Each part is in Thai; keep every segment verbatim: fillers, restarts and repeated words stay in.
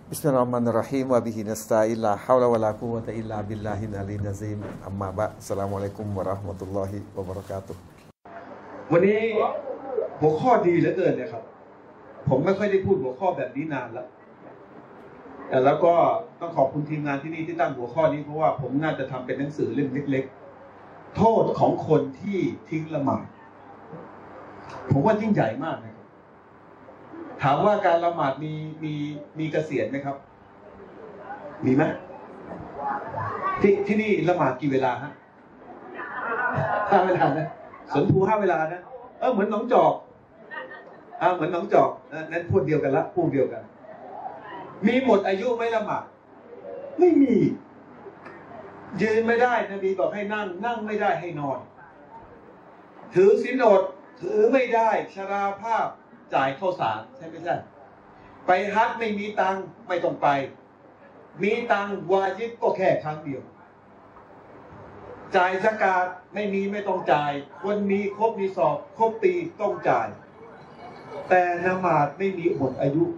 บิสมิลลาฮิรเราะห์มานิรเราะฮีมวะบิฮินัสตะอีนลาฮาวละวะลากุวะตะอิลลาบิลลาฮิลอะลียซิมอัมมาบะอัสสลามุอะลัยกุมวะเราะห์มะตุลลอฮิวะบะเราะกาตุฮ์วันนี้หัวข้อดีเหลือเกินเลยครับผมไม่ค่อยได้พูดหัวข้อแบบนี้นานแล้วแต่แล้วก็ต้องขอบคุณทีมงานที่นี่ที่ตั้งหัวข้อนี้เพราะว่าผมน่าจะทำเป็นหนังสือเล่มเล็กๆโทษของคนที่ทิ้งละหมาดผมว่ายิ่งใหญ่มากนะครับถามว่าการละหมาดมีมีมีเกษียณไหมครับมีไหมที่ที่นี่ละหมาดกี่เวลาฮะห้าเวลานะสนภูห้าเวลานะเออเหมือนหนองจอกอ่าเหมือนหนองจอกนั้นพูดเดียวกันละพูดเดียวกันมีหมดอายุไหมละหมาดไม่มียืนไม่ได้นบีบอกให้นั่งนั่งไม่ได้ให้นอนถือศีลอดถือไม่ได้ชราภาพจ่ายข้าวสารใช่ไหมใช่ไปฮัจญ์ไม่มีตังค์ไม่ต้องไปมีตังค์วาญิบก็แค่ครั้งเดียวจ่ายซะกาตไม่มีไม่ต้องจ่ายคนมีครบมีสอบครบปีต้องจ่ายแต่ละหมาดไม่มีหมดอายุ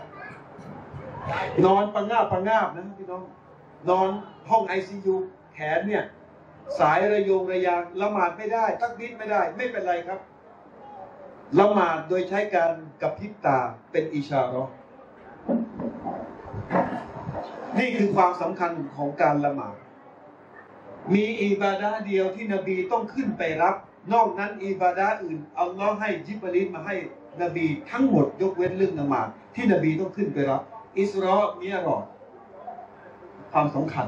นอนปังงาบปังงาบนะพี่น้องนอนห้องไอซียูแขนเนี่ยสายระยงระยางละหมาดไม่ได้ตักบิดไม่ได้ไม่เป็นไรครับละหมาดโดยใช้การกระพริบตาเป็นอิชาเราะห์นี่คือความสำคัญของการละหมาดมีอิบาดะห์เดียวที่นบีต้องขึ้นไปรับนอกนั้นอิบาดะห์อื่นอัลลอฮ์ให้ญิบรีลมาให้นบีทั้งหมดยกเว้นเรื่องละหมาดที่นบีต้องขึ้นไปรับอิสรอมิอ์เราะจ์ความสำคัญ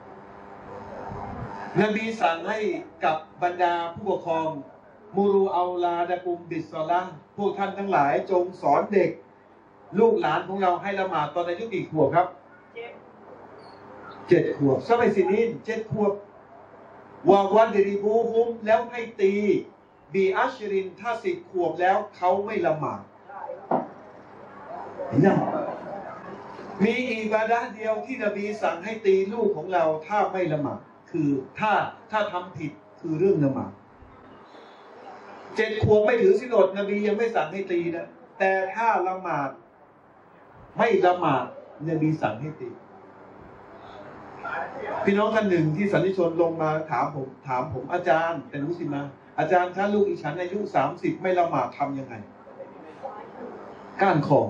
นบีสั่งให้กับบรรดาผู้ปกครองมูรูเอาลาดะกุมบิศศอลาห์พวกท่านทั้งหลายจงสอนเด็กลูกหลานของเราให้ละหมาดตอนอายุกี่ขวบครับเจ็ดขวบซะไปสินินเจ็ดขวบวาวันเดริบูฮุมแล้วให้ตีบีอัชรินถ้าสิบขวบแล้วเขาไม่ละหมาดนะมีอิบาดะห์เดียวที่นบีสั่งให้ตีลูกของเราถ้าไม่ละหมาดคือถ้าถ้าทำผิดคือเรื่องละหมาดเจ็ดขวบไม่ถือศีลอดนบียังไม่สั่งให้ตีนะแต่ถ้าละหมาดไม่ละหมาดนบีสั่งให้ตีพี่น้องท่านหนึ่งที่สันนิชนลงมาถามผมถามผมอาจารย์เป็นมุสลิมนะอาจารย์ถ้าลูกอีฉันอายุสามสิบไม่ละหมาดทำยังไงก้านคอ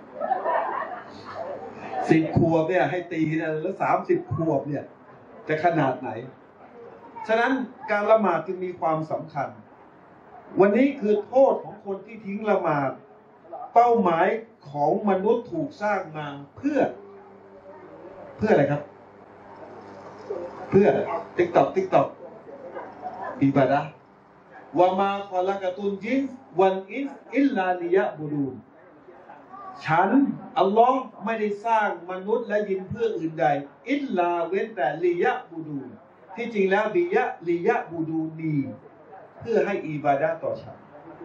สิบขวบเนี่ยให้ตีนะแล้วสามสิบขวบเนี่ยจะขนาดไหนฉะนั้นการละหมาดจึงมีความสำคัญวันนี้คือโทษของคนที่ทิ้งละหมาดเป้าหมายของมนุษย์ถูกสร้างมาเพื่อเพื่ออะไรครับเพื่อติ๊กตอกติ๊กตอกอิบาดะห์วะมาคอละกะตุนจินวันอินอิลลาลิยะบูดูนฉันอัลลอฮ์ไม่ได้สร้างมนุษย์และยินเพื่ออื่นใดอิลลาเว้นแต่ลิยะบูดูนที่จริงแล้วบิยะลิยะบูดูนีเพื่อให้อิบาดะห์ต่อฉัน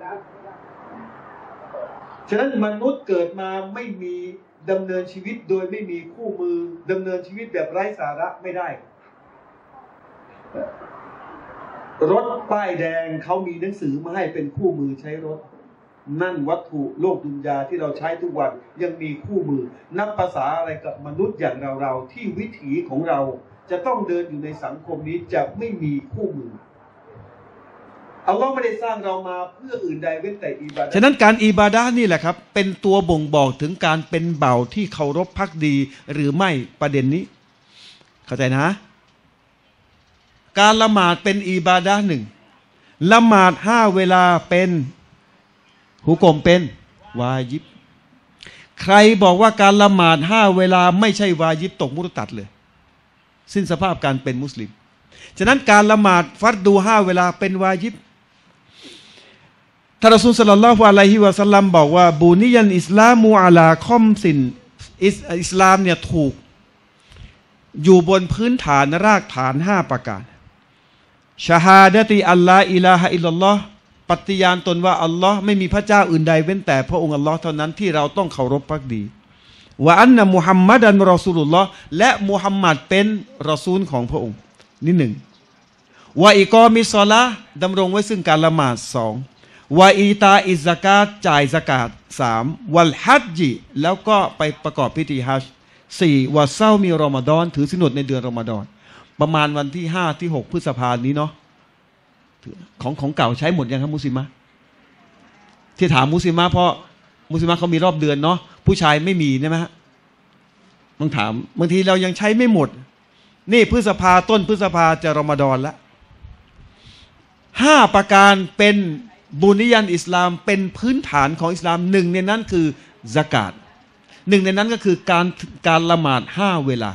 ฉะนั้นมนุษย์เกิดมาไม่มีดำเนินชีวิตโดยไม่มีคู่มือดำเนินชีวิตแบบไร้สาระไม่ได้รถป้ายแดงเขามีหนังสือมาให้เป็นคู่มือใช้รถนั่นวัตถุโลกดุนยาที่เราใช้ทุกวันยังมีคู่มือนับภาษาอะไรกับมนุษย์อย่างเราเราที่วิถีของเราจะต้องเดินอยู่ในสังคมนี้จะไม่มีคู่มืออัลลอฮ์ไม่ได้สร้างเรามาเพื่ออื่นใดเว้นแต่อิบาดะห์ฉะนั้นการอิบาดะห์นี่แหละครับเป็นตัวบ่งบอกถึงการเป็นเบ่าที่เคารพภักดีหรือไม่ประเด็นนี้เข้าใจนะการละหมาดเป็นอิบาดะห์หนึ่งละหมาดห้าเวลาเป็นหุกมเป็นวาญิบใครบอกว่าการละหมาดห้าเวลาไม่ใช่วาญิบตกมุรตัดเลยสิ้นสภาพการเป็นมุสลิมฉะนั้นการละหมาดฟัรดูห้าเวลาเป็นวาญิบท่านรอซูลศ็อลลัลลอฮุอะลัยฮิวะซัลลัมบอกว่าบูนียันอิสลามูอะลาคอมซินอิสลามเนี่ยถูกอยู่บนพื้นฐานรากฐานห้าประการชะฮาดะติอัลลาอิลาฮะอิลลัลลอฮ์ปฏิญาณตนว่าอัลลอฮ์ไม่มีพระเจ้าอื่นใดเว้นแต่พระองค์อัลลอฮ์เท่านั้นที่เราต้องเคารพภักดีวะอันนะมุฮัมมัดันรอซูลุลลอฮ์และมุฮัมมัดเป็นรอซูลของพระองค์นี่หนึ่งวะอิกอมิศศอลาห์ดำรงไว้ซึ่งการละหมาดสองวะอีตาอิซะกาตจ่ายซะกาตสามวัลฮัจญิแล้วก็ไปประกอบพิธีฮัจญ์สี่วะเศร้ามีรอมฎอนถือศีลอดในเดือนรอมฎอนประมาณวันที่ห้าที่หกพฤษภาคมนี้เนาะของของเก่าใช้หมดยังครับมุสลิมะที่ถามมุสลิมะเพราะมุสลิมะเขามีรอบเดือนเนาะผู้ชายไม่มีใช่ไหมฮะต้องถามบางทีเรายังใช้ไม่หมดนี่พฤษภาต้นพฤษภาจะรอมฎอนละห้าประการเป็นบุญญาณอิสลามเป็นพื้นฐานของอิสลามหนึ่งในนั้นคือซะกาตหนึ่งในนั้นก็คือการการละหมาดห้าเวลา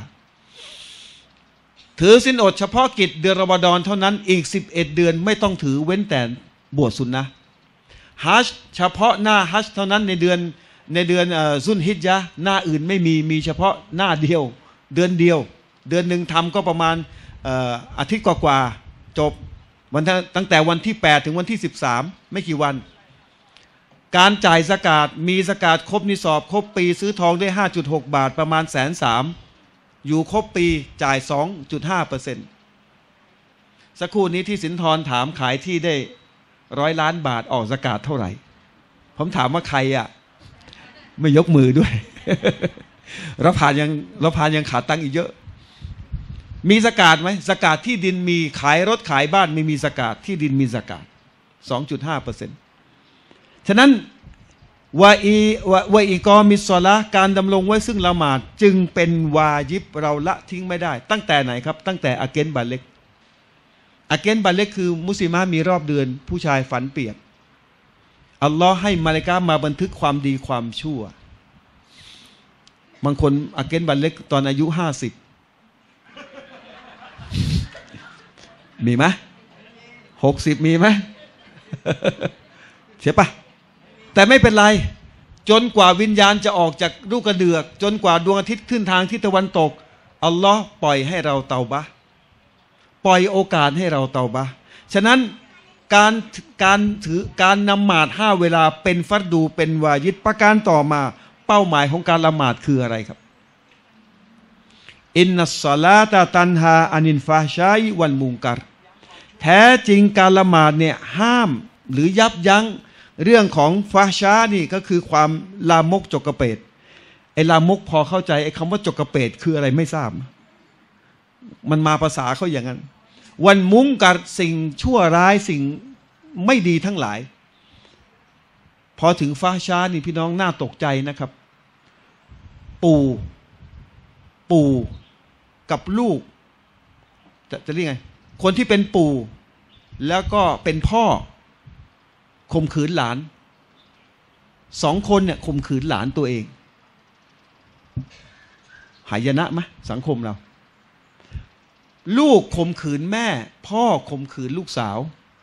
ถือศีลอดเฉพาะกิจเดือนรอมฎอนเท่านั้นอีกสิบเอ็ดเดือนไม่ต้องถือเว้นแต่บวชสุนนะฮัจญ์เฉพาะหน้าฮัจญ์เท่านั้นในเดือนในเดือนซุลฮิจญะห์หน้าอื่นไม่มีมีเฉพาะหน้าเดียวเดือนเดียวเดือนหนึ่งทำก็ประมาณอาทิตย์กว่าๆจบวันตั้งแต่วันที่แปดถึงวันที่สิบสามไม่กี่วันการจ่ายซะกาตมีซะกาตครบนิสอบครบปีซื้อทองได้ ห้าจุดหก บาทประมาณแสนสามอยู่ครบปีจ่าย สองจุดห้าเปอร์เซ็นต์ สักครู่นี้ที่สินทรถามขายที่ได้ร้อยล้านบาทออกซะกาตเท่าไหร่ผมถามว่าใครอ่ะไม่ยกมือด้วย เราผ่านยังเราผ่านยังขาดตังค์อีกเยอะมีซะกาตไหมซะกาตที่ดินมีขายรถขายบ้านไม่มีซะกาตที่ดินมีซะกาต สองจุดห้าเปอร์เซ็นต์ ฉะนั้นวะอีวะอีกอมิศอละห์การดำรงไว้ซึ่งละหมาดจึงเป็นวาญิบเราละทิ้งไม่ได้ตั้งแต่ไหนครับตั้งแต่อาเกนบัลเล็กอาเกนบัลเล็กคือมุสลิมะมีรอบเดือนผู้ชายฝันเปียกอัลลอฮ์ให้มาลาอิกะฮ์มาบันทึกความดีความชั่วบางคนอาเกนบัลเล็กตอนอายุห้าสิบมีไหมหกสิบมีไหมเสียปะแต่ไม่เป็นไรจนกว่าวิญญาณจะออกจากลูกกระเดือกจนกว่าดวงอาทิตย์ขึ้นทางทิศตะวันตกอัลลอฮ์ปล่อยให้เราเตาบะห์ปล่อยโอกาสให้เราเตาบะห์ฉะนั้นการการถือการนำหมาดห้าเวลาเป็นฟัรดูเป็นวาญิบประการต่อมาเป้าหมายของการละหมาดคืออะไรครับอินนัสศอลาตะตันฮาอานิลฟาฮชาอิวัลมุนกัรแท้จริงการละหมาดเนี่ยห้ามหรือยับยั้งเรื่องของฟาฮชานี่ก็คือความลามกจกกระเปดไอ้ลามกพอเข้าใจไอ้คำว่าจกกระเปดคืออะไรไม่ทราบมันมาภาษาเขาอย่างนั้นวันมุงกัรสิ่งชั่วร้ายสิ่งไม่ดีทั้งหลายพอถึงฟาฮชานี่พี่น้องน่าตกใจนะครับปู่ปู่กับลูกจะจะเรียกไงคนที่เป็นปู่แล้วก็เป็นพ่อข่มขืนหลานสองคนเนี่ยข่มขืนหลานตัวเองหายนะไหมสังคมเราลูกข่มขืนแม่พ่อข่มขืนลูกสาว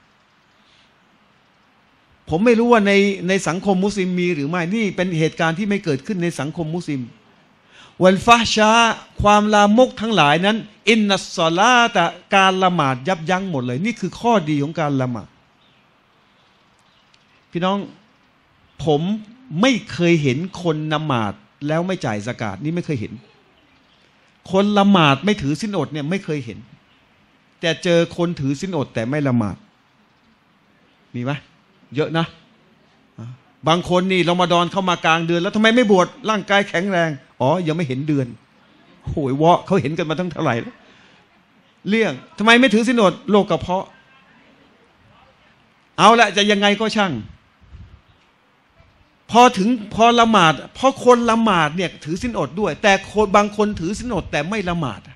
ผมไม่รู้ว่าในในสังคมมุสลิมมีหรือไม่นี่เป็นเหตุการณ์ที่ไม่เกิดขึ้นในสังคมมุสลิมวันฟาฮชาความลามกทั้งหลายนั้นอินนัสศอลาตะการละหมาดยับยั้งหมดเลยนี่คือข้อดีของการละหมาดพี่น้องผมไม่เคยเห็นคนละหมาดแล้วไม่จ่ายซะกาตนี่ไม่เคยเห็นคนละหมาดไม่ถือศีลอดเนี่ยไม่เคยเห็นแต่เจอคนถือศีลอดแต่ไม่ละหมาดมีไหมเยอะนะบางคนนี่รอมฎอนเข้ามากลางเดือนแล้วทำไมไม่บวชร่างกายแข็งแรงอ๋อยังไม่เห็นเดือนโหยวะเขาเห็นกันมาตั้งเท่าไหร่แล้วเรื่องทำไมไม่ถือศีลอดโรคกระเพาะเอาละจะยังไงก็ช่างพอถึงพอละหมาดเพราะคนละหมาดเนี่ยถือศีลอดด้วยแต่คนบางคนถือศีลอดแต่ไม่ละหมาด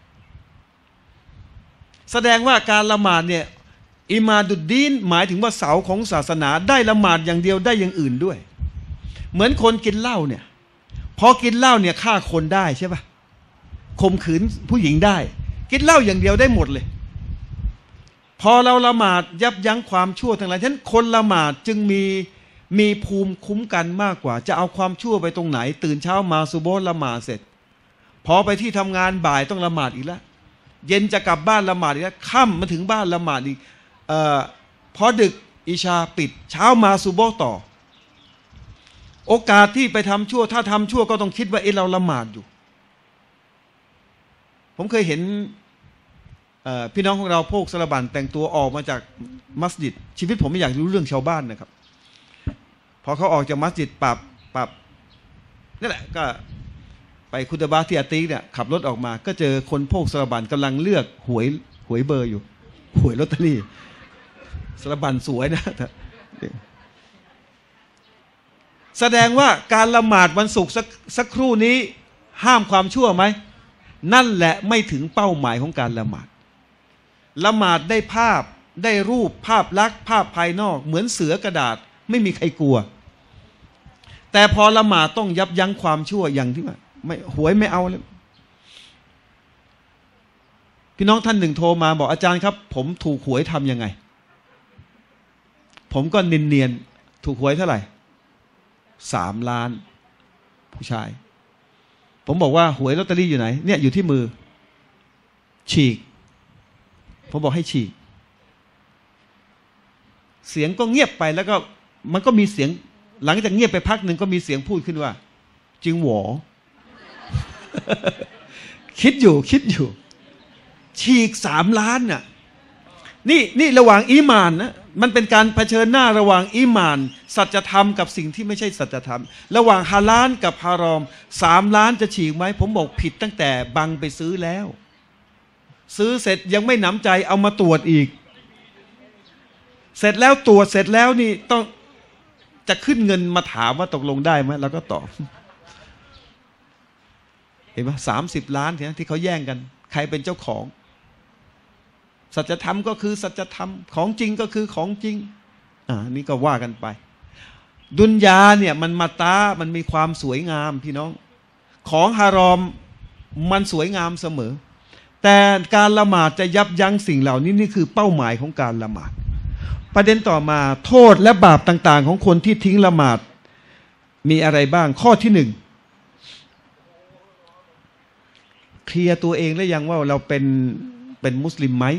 แสดงว่าการละหมาดเนี่ยอิมาดุดดีนหมายถึงว่าเสาของศาสนาได้ละหมาดอย่างเดียวได้อย่างอื่นด้วยเหมือนคนกินเหล้าเนี่ยพอกินเหล้าเนี่ยฆ่าคนได้ใช่ปะข่มขืนผู้หญิงได้กินเหล้าอย่างเดียวได้หมดเลยพอเราละหมาดยับยั้งความชั่วทั้งหลายฉะนั้นคนละหมาดจึงมีมีภูมิคุ้มกันมากกว่าจะเอาความชั่วไปตรงไหนตื่นเช้ามาซุโบฮ์ละหมาดเสร็จพอไปที่ทำงานบ่ายต้องละหมาดอีกแล้วเย็นจะกลับบ้านละหมาดอีกแล้วค่ำมาถึงบ้านละหมาดอีกเอ่อพอดึกอิชาปิดเช้ามาซุโบฮ์ต่อโอกาสที่ไปทำชั่วถ้าทำชั่วก็ต้องคิดว่าเอเราละหมาดอยู่ผมเคยเห็นพี่น้องของเราโพกสระบันแต่งตัวออกมาจากมัสยิดชีวิตผมไม่อยากรู้เรื่องชาวบ้านนะครับพอเขาออกจากมัสยิดปรับปรับนี่แหละก็ไปคุตบะที่อาติกเนี่ยขับรถออกมาก็เจอคนโพกสารบัญกำลังเลือกหวยหวยเบอร์อยู่หวยลอตเตอรี่สารบัญสวยนะแสดงว่าการละหมาดวันศุกร์สักสักครู่นี้ห้ามความชั่วไหมนั่นแหละไม่ถึงเป้าหมายของการละหมาดละหมาดได้ภาพได้รูปภาพลักษณ์ภาพภายนอกเหมือนเสือกระดาษไม่มีใครกลัวแต่พอละหมาดต้องยับยั้งความชั่วอย่างที่ว่าไม่หวยไม่เอาเลยพี่น้องท่านหนึ่งโทรมาบอกอาจารย์ครับผมถูกหวยทำยังไงผมก็เนียนๆถูกหวยเท่าไหร่สามล้านผู้ชายผมบอกว่าหวยลอตเตอรี่อยู่ไหนเนี่ยอยู่ที่มือฉีกผมบอกให้ฉีกเสียงก็เงียบไปแล้วก็มันก็มีเสียงหลังจากเงียบไปพักหนึ่งก็มีเสียงพูดขึ้นว่าจริงหวอ คิดอยู่คิดอยู่ฉีกสามล้านน่ะนี่นี่ระหว่างอีหม่านนะมันเป็นการเผชิญหน้าระหว่างอีหม่านสัจธรรมกับสิ่งที่ไม่ใช่สัจธรรมระหว่างฮาลาลกับฮารอมสามล้านจะฉีกไหมผมบอกผิดตั้งแต่บังไปซื้อแล้วซื้อเสร็จยังไม่หนำใจเอามาตรวจอีกเสร็จแล้วตรวจเสร็จแล้วนี่ต้องจะขึ้นเงินมาถามว่าตกลงได้ไหมแล้วก็ตอบเห็นไหมสามสิบล้านที่เขาแย่งกันใครเป็นเจ้าของสัจธรรมก็คือสัจธรรมของจริงก็คือของจริงอ่านี่ก็ว่ากันไปดุนยาเนี่ยมันมาตามันมีความสวยงามพี่น้องของฮารอมมันสวยงามเสมอแต่การละหมาดจะยับยั้งสิ่งเหล่านี้นี่คือเป้าหมายของการละหมาดประเด็นต่อมาโทษและบาปต่างๆของคนที่ทิ้งละหมาดมีอะไรบ้างข้อที่หนึ่งเคลียร์ตัวเองแล้วยังว่าเราเป็นเป็นมุสลิมไหม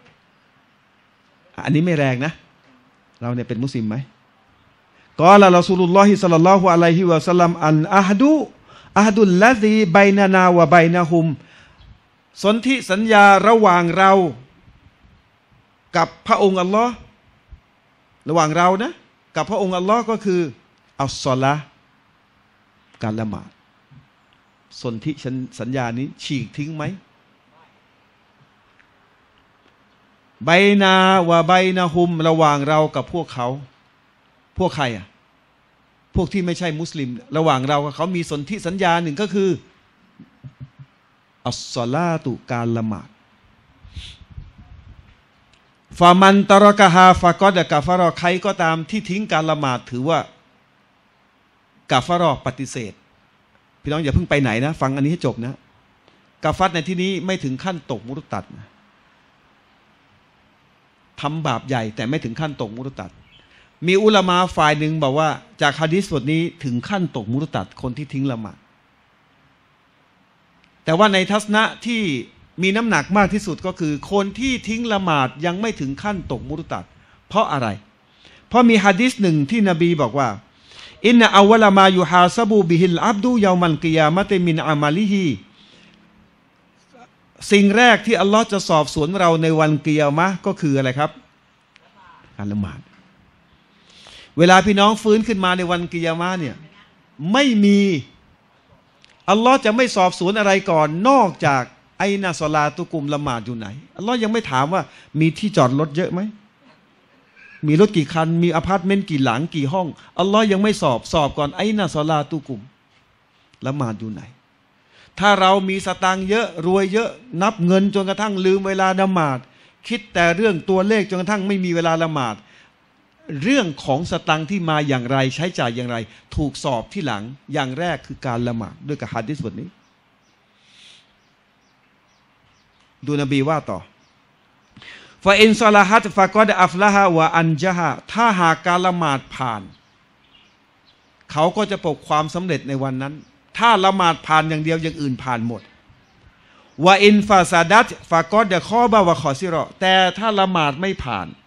อันนี้ไม่แรงนะเราเนี่ยเป็นมุสลิมไหมกอลาลอซูลุลลอฮิศ็อลลัลลอฮุอะลัยฮิวะซัลลัมอันอะฮดุอะฮดุลละซีบัยนานาวะบัยนะฮุมสนธิสัญญาระหว่างเรากับพระองค์อัลลอฮ์ระหว่างเรานะกับพระองค์อัลลอฮ์ก็คืออัศลาการละหมาดสนธิสัญญานี้ฉีกทิ้งไหมไบนาวะไบนาฮุมระหว่างเรากับพวกเขาพวกใครอ่ะพวกที่ไม่ใช่มุสลิมระหว่างเรากับเขามีสนธิสัญญาหนึ่งก็คืออัศศอลาตุการละหมาดฟามันตะรอกะฮาฟะกอดะกะฟะรอใครก็ตามที่ทิ้งการละหมาดถือว่ากะฟะรอปฏิเสธพี่น้องอย่าเพิ่งไปไหนนะฟังอันนี้ให้จบนะกะฟัรในที่นี้ไม่ถึงขั้นตกมุรตัดนะทำบาปใหญ่แต่ไม่ถึงขั้นตกมุรตัดมีอุลามะฝ่ายหนึ่งบอกว่าจากหะดีษบทนี้ถึงขั้นตกมุรตัดคนที่ทิ้งละหมาดแต่ว่าในทัศนะที่มีน้ำหนักมากที่สุดก็คือคนที่ทิ้งละหมาดยังไม่ถึงขั้นตกมุรตัดเพราะอะไรเพราะมีหะดีษหนึ่งที่นบีบอกว่าอินนะอาวะลามายุฮาซะบูบิฮิลอับดุยามัลกิยามะติมินอามาลิฮิสิ่งแรกที่อัลลอฮ์จะสอบสวนเราในวันกิยามะห์ก็คืออะไรครับการละหมาดเวลาพี่น้องฟื้นขึ้นมาในวันกิยามะห์เนี่ยไม่มีอัลลอฮ์จะไม่สอบสวนอะไรก่อนนอกจากไอนาซอลาตุกุมละหมาดอยู่ไหนอัลลอฮ์ยังไม่ถามว่ามีที่จอดรถเยอะไหมมีรถกี่คันมีอพาร์ตเมนต์กี่หลังกี่ห้องอัลลอฮ์ยังไม่สอบสอบก่อนไอนาซอลาตุกุมละหมาดอยู่ไหนถ้าเรามีสตางค์เยอะรวยเยอะนับเงินจนกระทั่งลืมเวลาละหมาดคิดแต่เรื่องตัวเลขจนกระทั่งไม่มีเวลาละหมาดเรื่องของสตางค์ที่มาอย่างไรใช้จ่ายอย่างไรถูกสอบที่หลังอย่างแรกคือการละหมาดด้วยกับหะดีษบทนี้ดูนบีว่าต่อฟาอินซอลาฮัตฟะกอดอัฟละฮะวะอันจฮะถ้าหากการละหมาดผ่านเขาก็จะประสบความสำเร็จในวันนั้นถ้าละหมาดผ่านอย่างเดียวอย่างอื่นผ่านหมดวะอินฟาซาดัตฟะกอดะคอบะวะขอซิรอแต่ถ้าละหมาดไม่ผ่าน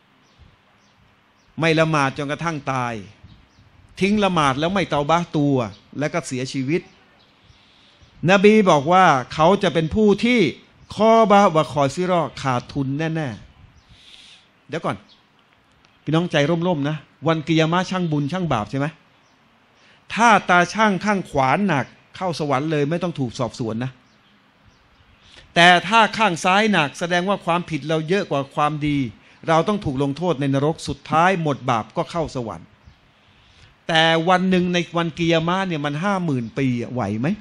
ไม่ละหมาดจนกระทั่งตายทิ้งละหมาดแล้วไม่เตาบะตัวแล้วก็เสียชีวิตนบีบอกว่าเขาจะเป็นผู้ที่คอบะวะขอซิรอขาดทุนแน่ๆเดี๋ยวก่อนพี่น้องใจร่มๆนะวันกิยามะห์ช่างบุญช่างบาปใช่ไหมถ้าตาช่างข้างขวาหนักเข้าสวรรค์เลยไม่ต้องถูกสอบสวนนะแต่ถ้าข้างซ้ายหนักแสดงว่าความผิดเราเยอะกว่าความดีเราต้องถูกลงโทษในนรกสุดท้ายหมดบาปก็เข้าสวรรค์แต่วันหนึ่งในวันกิยามะห์เนี่ยมันห้าหมื่นปีไหวไหม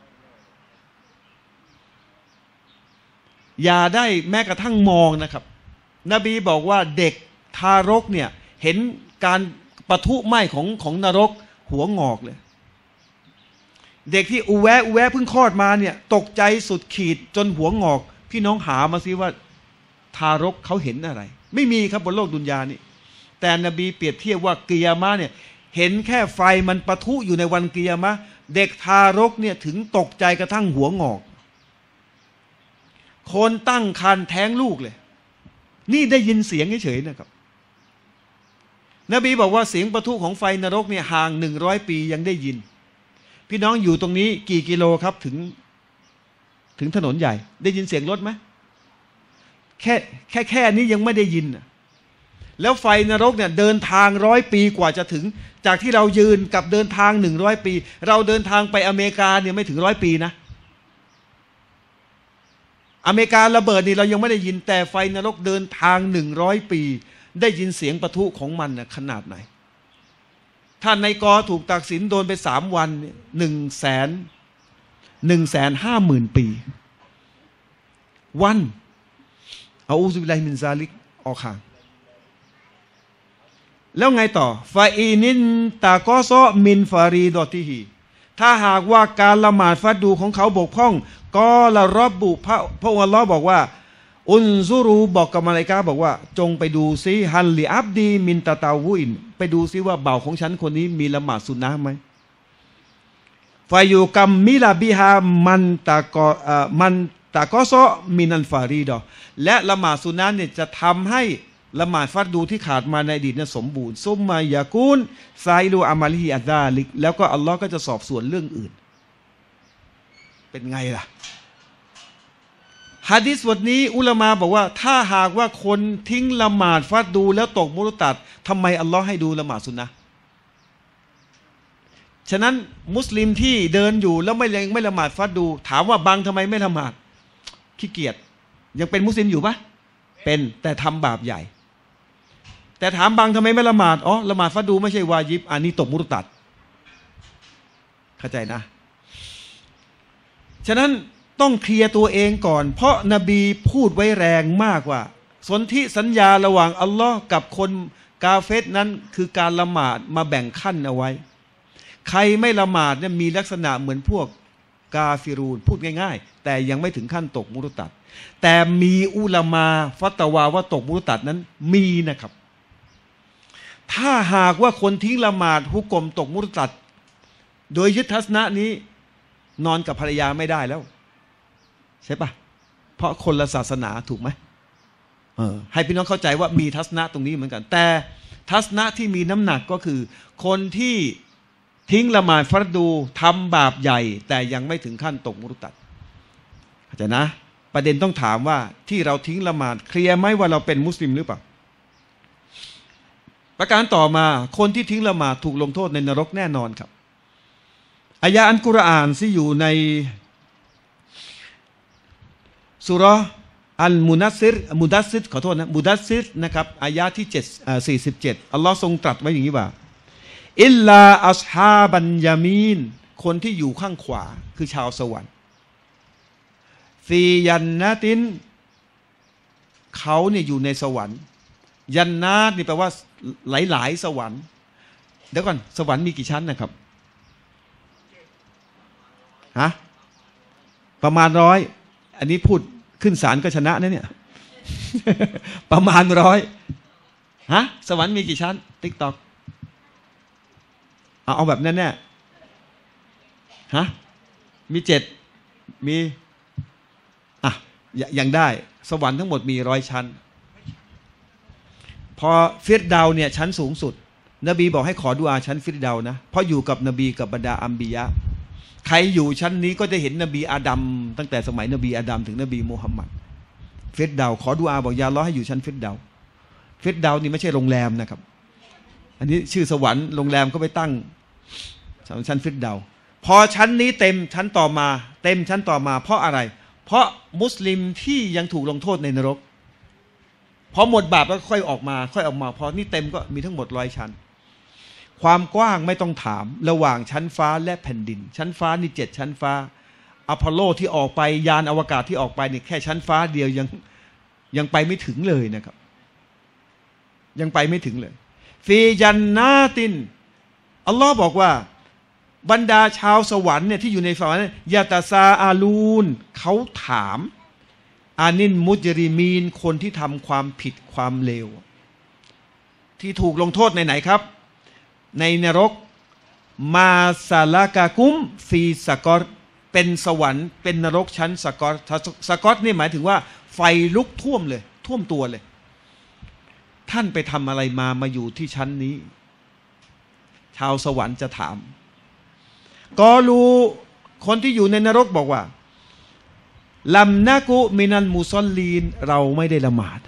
อย่าได้แม้กระทั่งมองนะครับนบีบอกว่าเด็กทารกเนี่ยเห็นการปะทุไหม้ของของนรกหัวงอกเลยเด็กที่อุแวะอุแวะเพิ่งคลอดมาเนี่ยตกใจสุดขีดจนหัวงอกพี่น้องหามาซิว่าทารกเขาเห็นอะไรไม่มีครับบนโลกดุนยานี่แต่นบีเปรียบเทียบว่ากิยามะห์เนี่ยเห็นแค่ไฟมันปะทุอยู่ในวันกิยามะห์เด็กทารกเนี่ยถึงตกใจกระทั่งหัวงอกคนตั้งครรภ์แท้งลูกเลยนี่ได้ยินเสียงเฉยๆนะครับนบีบอกว่าเสียงปะทุของไฟนรกเนี่ยห่างหนึ่งร้อยปียังได้ยินพี่น้องอยู่ตรงนี้กี่กิโลครับถึงถึงถนนใหญ่ได้ยินเสียงรถไหมแค่แค่แค่นี้ยังไม่ได้ยินแล้วไฟนรกเนี่ยเดินทางร้อยปีกว่าจะถึงจากที่เรายืนกับเดินทางหนึ่งร้อยปีเราเดินทางไปอเมริกาเนี่ยไม่ถึงร้อยปีนะอเมริการะเบิดนี่เรายังไม่ได้ยินแต่ไฟนรกเดินทางหนึ่งร้อยปีได้ยินเสียงปะทุของมันนะขนาดไหนท่านในกอถูกตักสินโดนไปสามวันหนึ่งแสนหนึ่งแสนห้าหมื่นปีวันเอาอูซุบิลลาฮิมินซาลิกออกห่างแล้วไงต่อฟาอีนินตะกอซอมินฟารีดอติฮีถ้าหากว่าการละหมาดฟัดดูของเขาบกพร่องก็ละรอบบุพระพระองค์อัลลอฮ์บอกว่าอุนซูรูบอกกับมาลาอิกะฮ์บอกว่าจงไปดูซิฮันลิอับดีมินตะตาวุอินไปดูซิว่าบ่าวของฉันคนนี้มีละหมาดสุนนะห์ไหมฟายูกัมมิลาบิฮามันตะกอมันตะกอซอมินันฟารีดอและละหมาดสุนนะห์เนี่ยจะทำให้ละหมาดฟัดดูที่ขาดมาในอดีตนั้นสมบูรณ์ซุมมายากูนไซลูอามาลิฮิอัซาลิกแล้วก็อัลลอฮ์ก็จะสอบสวนเรื่องอื่นเป็นไงล่ะหะดีษบทนี้อุลามะบอกว่าถ้าหากว่าคนทิ้งละหมาดฟัดดูแล้วตกมุรตัดทำไมอัลลอฮ์ให้ดูละหมาดสุนนะห์ฉะนั้นมุสลิมที่เดินอยู่แล้วไม่ไม่ละหมาดฟัดดูถามว่าบางทำไมไม่ละหมาดขี้เกียจยังเป็นมุสลิมอยู่ปะเป็นแต่ทำบาปใหญ่แต่ถามบางทำไมไม่ละหมาดอ๋อละหมาดฟัดดูไม่ใช่วาญิบอันนี้ตกมุรตัดเข้าใจนะฉะนั้นต้องเคลียร์ตัวเองก่อนเพราะนบีพูดไว้แรงมากว่าสนธิสัญญาระหว่างอัลลอฮ์กับคนกาเฟรนั้นคือการละหมาดมาแบ่งขั้นเอาไว้ใครไม่ละหมาดเนี่ยมีลักษณะเหมือนพวกกาฟิรูนพูดง่ายๆแต่ยังไม่ถึงขั้นตกมุรตัดแต่มีอุลามาฟัตวาว่าตกมุรตัดนั้นมีนะครับถ้าหากว่าคนทิ้งละหมาดฮุกกลมตกมุรตัดโดยยึดทัศนะนี้นอนกับภรรยาไม่ได้แล้วใช่ปะเพราะคนละศาสนาถูกไหมเออให้พี่น้องเข้าใจว่ามีทัศนะตรงนี้เหมือนกันแต่ทัศนะที่มีน้ำหนักก็คือคนที่ทิ้งละหมาดฟัรดูทำบาปใหญ่แต่ยังไม่ถึงขั้นตกมุรตัดเข้าใจนะประเด็นต้องถามว่าที่เราทิ้งละหมาดเคลียร์ไหมว่าเราเป็นมุสลิมหรือเปล่าประการต่อมาคนที่ทิ้งละหมาดถูกลงโทษในนรกแน่นอนครับอายะอันกุรอานที่อยู่ในสุเราะห์อัลมุนัสซิรมุดัสซิรขอโทษนะมุดัสซิรนะครับอายะที่เจ็ดสี่สิบเจ็ดอัลลอฮ์ทรงตรัสไว้อย่างนี้ว่าอิลลาอัศฮาบันยามีนคนที่อยู่ข้างขวาคือชาวสวรรค์ฟียันนาตินเขาเนี่ยอยู่ในสวรรค์ยันนาตนี่แปลว่าหลายๆสวรรค์เดี๋ยวก่อนสวรรค์มีกี่ชั้นนะครับฮะประมาณร้อยอันนี้พูดขึ้นศาลก็ชนะนะเนี่ย ประมาณร้อยฮะสวรรค์มีกี่ชั้นติ๊กต็อกเอาเอาแบบแน่ๆฮะมีเจ็ดมีอ่ะยังได้สวรรค์ทั้งหมดมีร้อยชั้นพอฟิรดาวเนี่ยชั้นสูงสุดนบีบอกให้ขอดุอาชั้นฟิรดาวนะเพราะอยู่กับนบีกับบรรดาอัมบิยะใครอยู่ชั้นนี้ก็จะเห็นนบีอาดัมตั้งแต่สมัยนบีอาดัมถึงนบีมูฮัมมัดฟิรดาวขอดุอาบอกยาอัลเลาะห์ให้อยู่ชั้นฟิรดาวฟิรดาวนี่ไม่ใช่โรงแรมนะครับอันนี้ชื่อสวรรค์โรงแรมก็ไปตั้งชั้นฟิรดาวพอชั้นนี้เต็มชั้นต่อมาเต็มชั้นต่อมาเพราะอะไรเพราะมุสลิมที่ยังถูกลงโทษในนรกพอหมดบาปแล้วค่อยออกมาค่อยออกมาพอนี่เต็มก็มีทั้งหมดร้อยชั้นความกว้างไม่ต้องถามระหว่างชั้นฟ้าและแผ่นดินชั้นฟ้านี่เจ็ดชั้นฟ้าอพอลโลที่ออกไปยานอวกาศที่ออกไปนี่แค่ชั้นฟ้าเดียวยังยังไปไม่ถึงเลยนะครับยังไปไม่ถึงเลยฟีจันนาตินอัลลอฮ์บอกว่าบรรดาชาวสวรรค์เนี่ยที่อยู่ในสวรรค์ยาตาซาอาลูนเขาถามอานินมุจริมีนคนที่ทำความผิดความเลวที่ถูกลงโทษในไหนครับในนรกมาซาลากากุมฟีสกอตเป็นสวรรค์เป็นนรกชั้นสกอตสกอตนี่หมายถึงว่าไฟลุกท่วมเลยท่วมตัวเลยท่านไปทำอะไรมามาอยู่ที่ชั้นนี้ชาวสวรรค์จะถามกอลูคนที่อยู่ในนรกบอกว่าลัมนะกุมินัลมุซอลลีนเราไม่ได้ละหมาด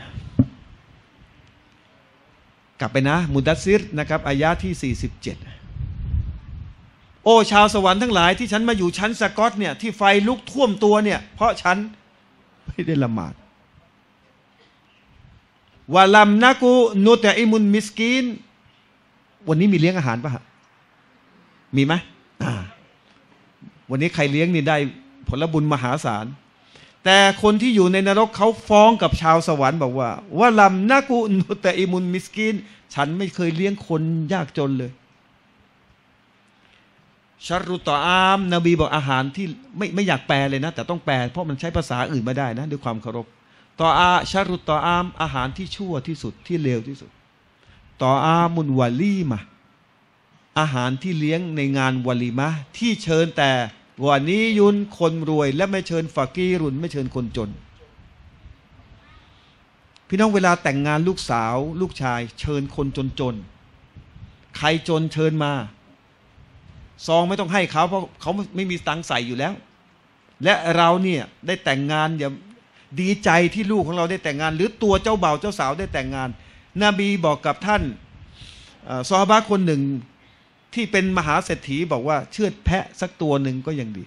กลับไปนะมุดัสซิรนะครับอายะที่สี่สิบเจ็ดโอ้ชาวสวรรค์ทั้งหลายที่ฉันมาอยู่ชั้นสกอตเนี่ยที่ไฟลุกท่วมตัวเนี่ยเพราะฉันไม่ได้ละหมาดวะลัมนะกุนุตะอิมุนมิสกีนวันนี้มีเลี้ยงอาหารป่ะมีไหมวันนี้ใครเลี้ยงนี่ได้ผลบุญมหาศาลแต่คนที่อยู่ในนรกเขาฟ้องกับชาวสวรรค์บอกว่าว่าลัมนะกุนุตะอิมุนมิสกีนฉันไม่เคยเลี้ยงคนยากจนเลยชัรุตตออามนบีบอกอาหารที่ไม่ไม่อยากแปลเลยนะแต่ต้องแปลเพราะมันใช้ภาษาอื่นไม่ได้นะด้วยความเคารพตออาชัรุตตออามอาหารที่ชั่วที่สุดที่เลวที่สุดตออามุนวาลีมาอาหารที่เลี้ยงในงานวาลีมะที่เชิญแต่วันนี้ยุนคนรวยและไม่เชิญฟากีรุนไม่เชิญคนจนพี่น้องเวลาแต่งงานลูกสาวลูกชายเชิญคนจนจนใครจนเชิญมาซองไม่ต้องให้เขาเพราะเขาไม่มีตังค์ใส่อยู่แล้วและเราเนี่ยได้แต่งงานอย่าดีใจที่ลูกของเราได้แต่งงานหรือตัวเจ้าบ่าวเจ้าสาวได้แต่งงานนบีบอกกับท่านซอฮาบะห์คนหนึ่งที่เป็นมหาเศรษฐีบอกว่าเชือดแพะสักตัวหนึ่งก็ยังดี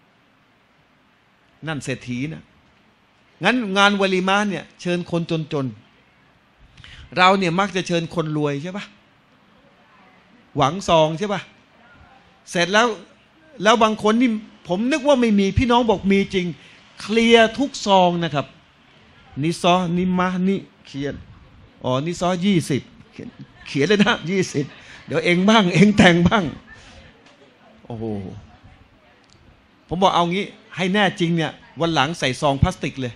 นั่นเศรษฐีนะงั้นงานวะลีมะเนี่ยเชิญคนจนๆเราเนี่ยมักจะเชิญคนรวยใช่ปะหวังซองใช่ปะเสร็จแล้วแล้วบางคนนี่ผมนึกว่าไม่มีพี่น้องบอกมีจริงเคลียร์ทุกซองนะครับนิซอนิมะนี่เขียนอ๋อนิซอยี่สิบเขียนเลยนะยี่สิบเดี๋ยวเองบ้างเองแต่งบ้างโอ้โหผมบอกเอางี้ให้แน่จริงเนี่ยวันหลังใส่ซองพลาสติกเลย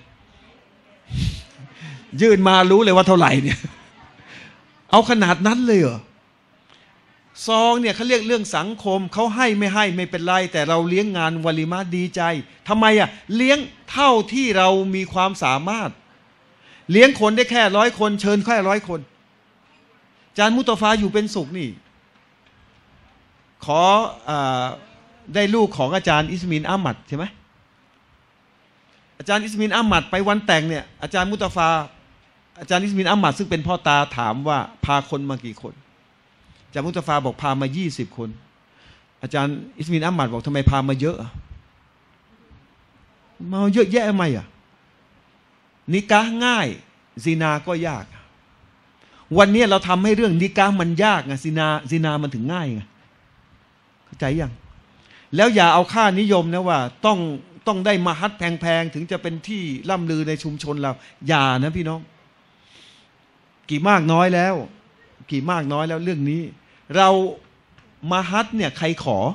ยื่นมารู้เลยว่าเท่าไหร่เนี่ยเอาขนาดนั้นเลยเหรอซองเนี่ยเขาเรียกเรื่องสังคมเขาให้ไม่ให้ไม่เป็นไรแต่เราเลี้ยงงานวะลีมะดีใจทำไมอ่ะเลี้ยงเท่าที่เรามีความสามารถเลี้ยงคนได้แค่ร้อยคนเชิญแค่ร้อยคนอาจารย์มุตฟาอยู่เป็นสุขนี่ขออได้ลูกของอาจารย์อิสมินอามัดใช่ไหมอาจารย์อิสมินอามัดไปวันแต่งเนี่ยอาจารย์มุตฟาอาจารย์อิสมินอามัดซึ่งเป็นพ่อตาถามว่าพาคนมากี่คนอาจารย์มุตฟาบอกพามายี่สิบคนอาจารย์อิสมินอามัดบอกทำไมพามาเยอะมาเยอะแยะทำไมอ่ะนิกะห์ง่ายซินาก็ยากวันนี้เราทำให้เรื่องนิกะห์มันยากไงซินาซินามันถึงง่ายไงเข้าใจยังแล้วอย่าเอาค่านิยมนะว่าต้องต้องได้มหัดแพงๆถึงจะเป็นที่ล่ำลือในชุมชนเราอย่านะพี่น้องกี่มากน้อยแล้วกี่มากน้อยแล้วเรื่องนี้เรามหัดเนี่ยใครขอ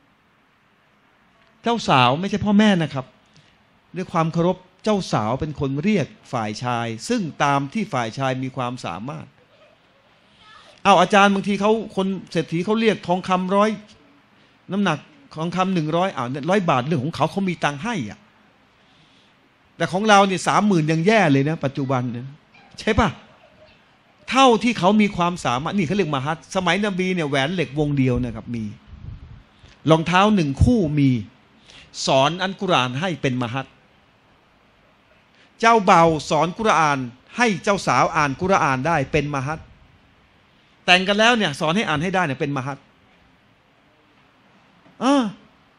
เจ้าสาวไม่ใช่พ่อแม่นะครับด้วยความเคารพเจ้าสาวเป็นคนเรียกฝ่ายชายซึ่งตามที่ฝ่ายชายมีความสามารถเอาอาจารย์บางทีเขาคนเศรษฐีเขาเรียกทองคำร้อยน้ำหนักทองคำหนึ่งร้อยอ่าร้อยบาทเรื่องของเขาเขามีตังค์ให้อ่ะแต่ของเราเนี่ยสามหมื่นยังแย่เลยนะปัจจุบันเนี่ยใช่ปะเท่าที่เขามีความสามารถนี่เขาเรียกมหัดสมัยนบีเนี่ยแหวนเหล็กวงเดียวนะครับมีรองเท้าหนึ่งคู่มีสอนอัลกุรอานให้เป็นมหัดเจ้าเบาสอนกุรอานให้เจ้าสาวอ่านกุรอานได้เป็นมหัดแต่งกันแล้วเนี่ยสอนให้อ่านให้ได้เนี่ยเป็นมหัดอ่า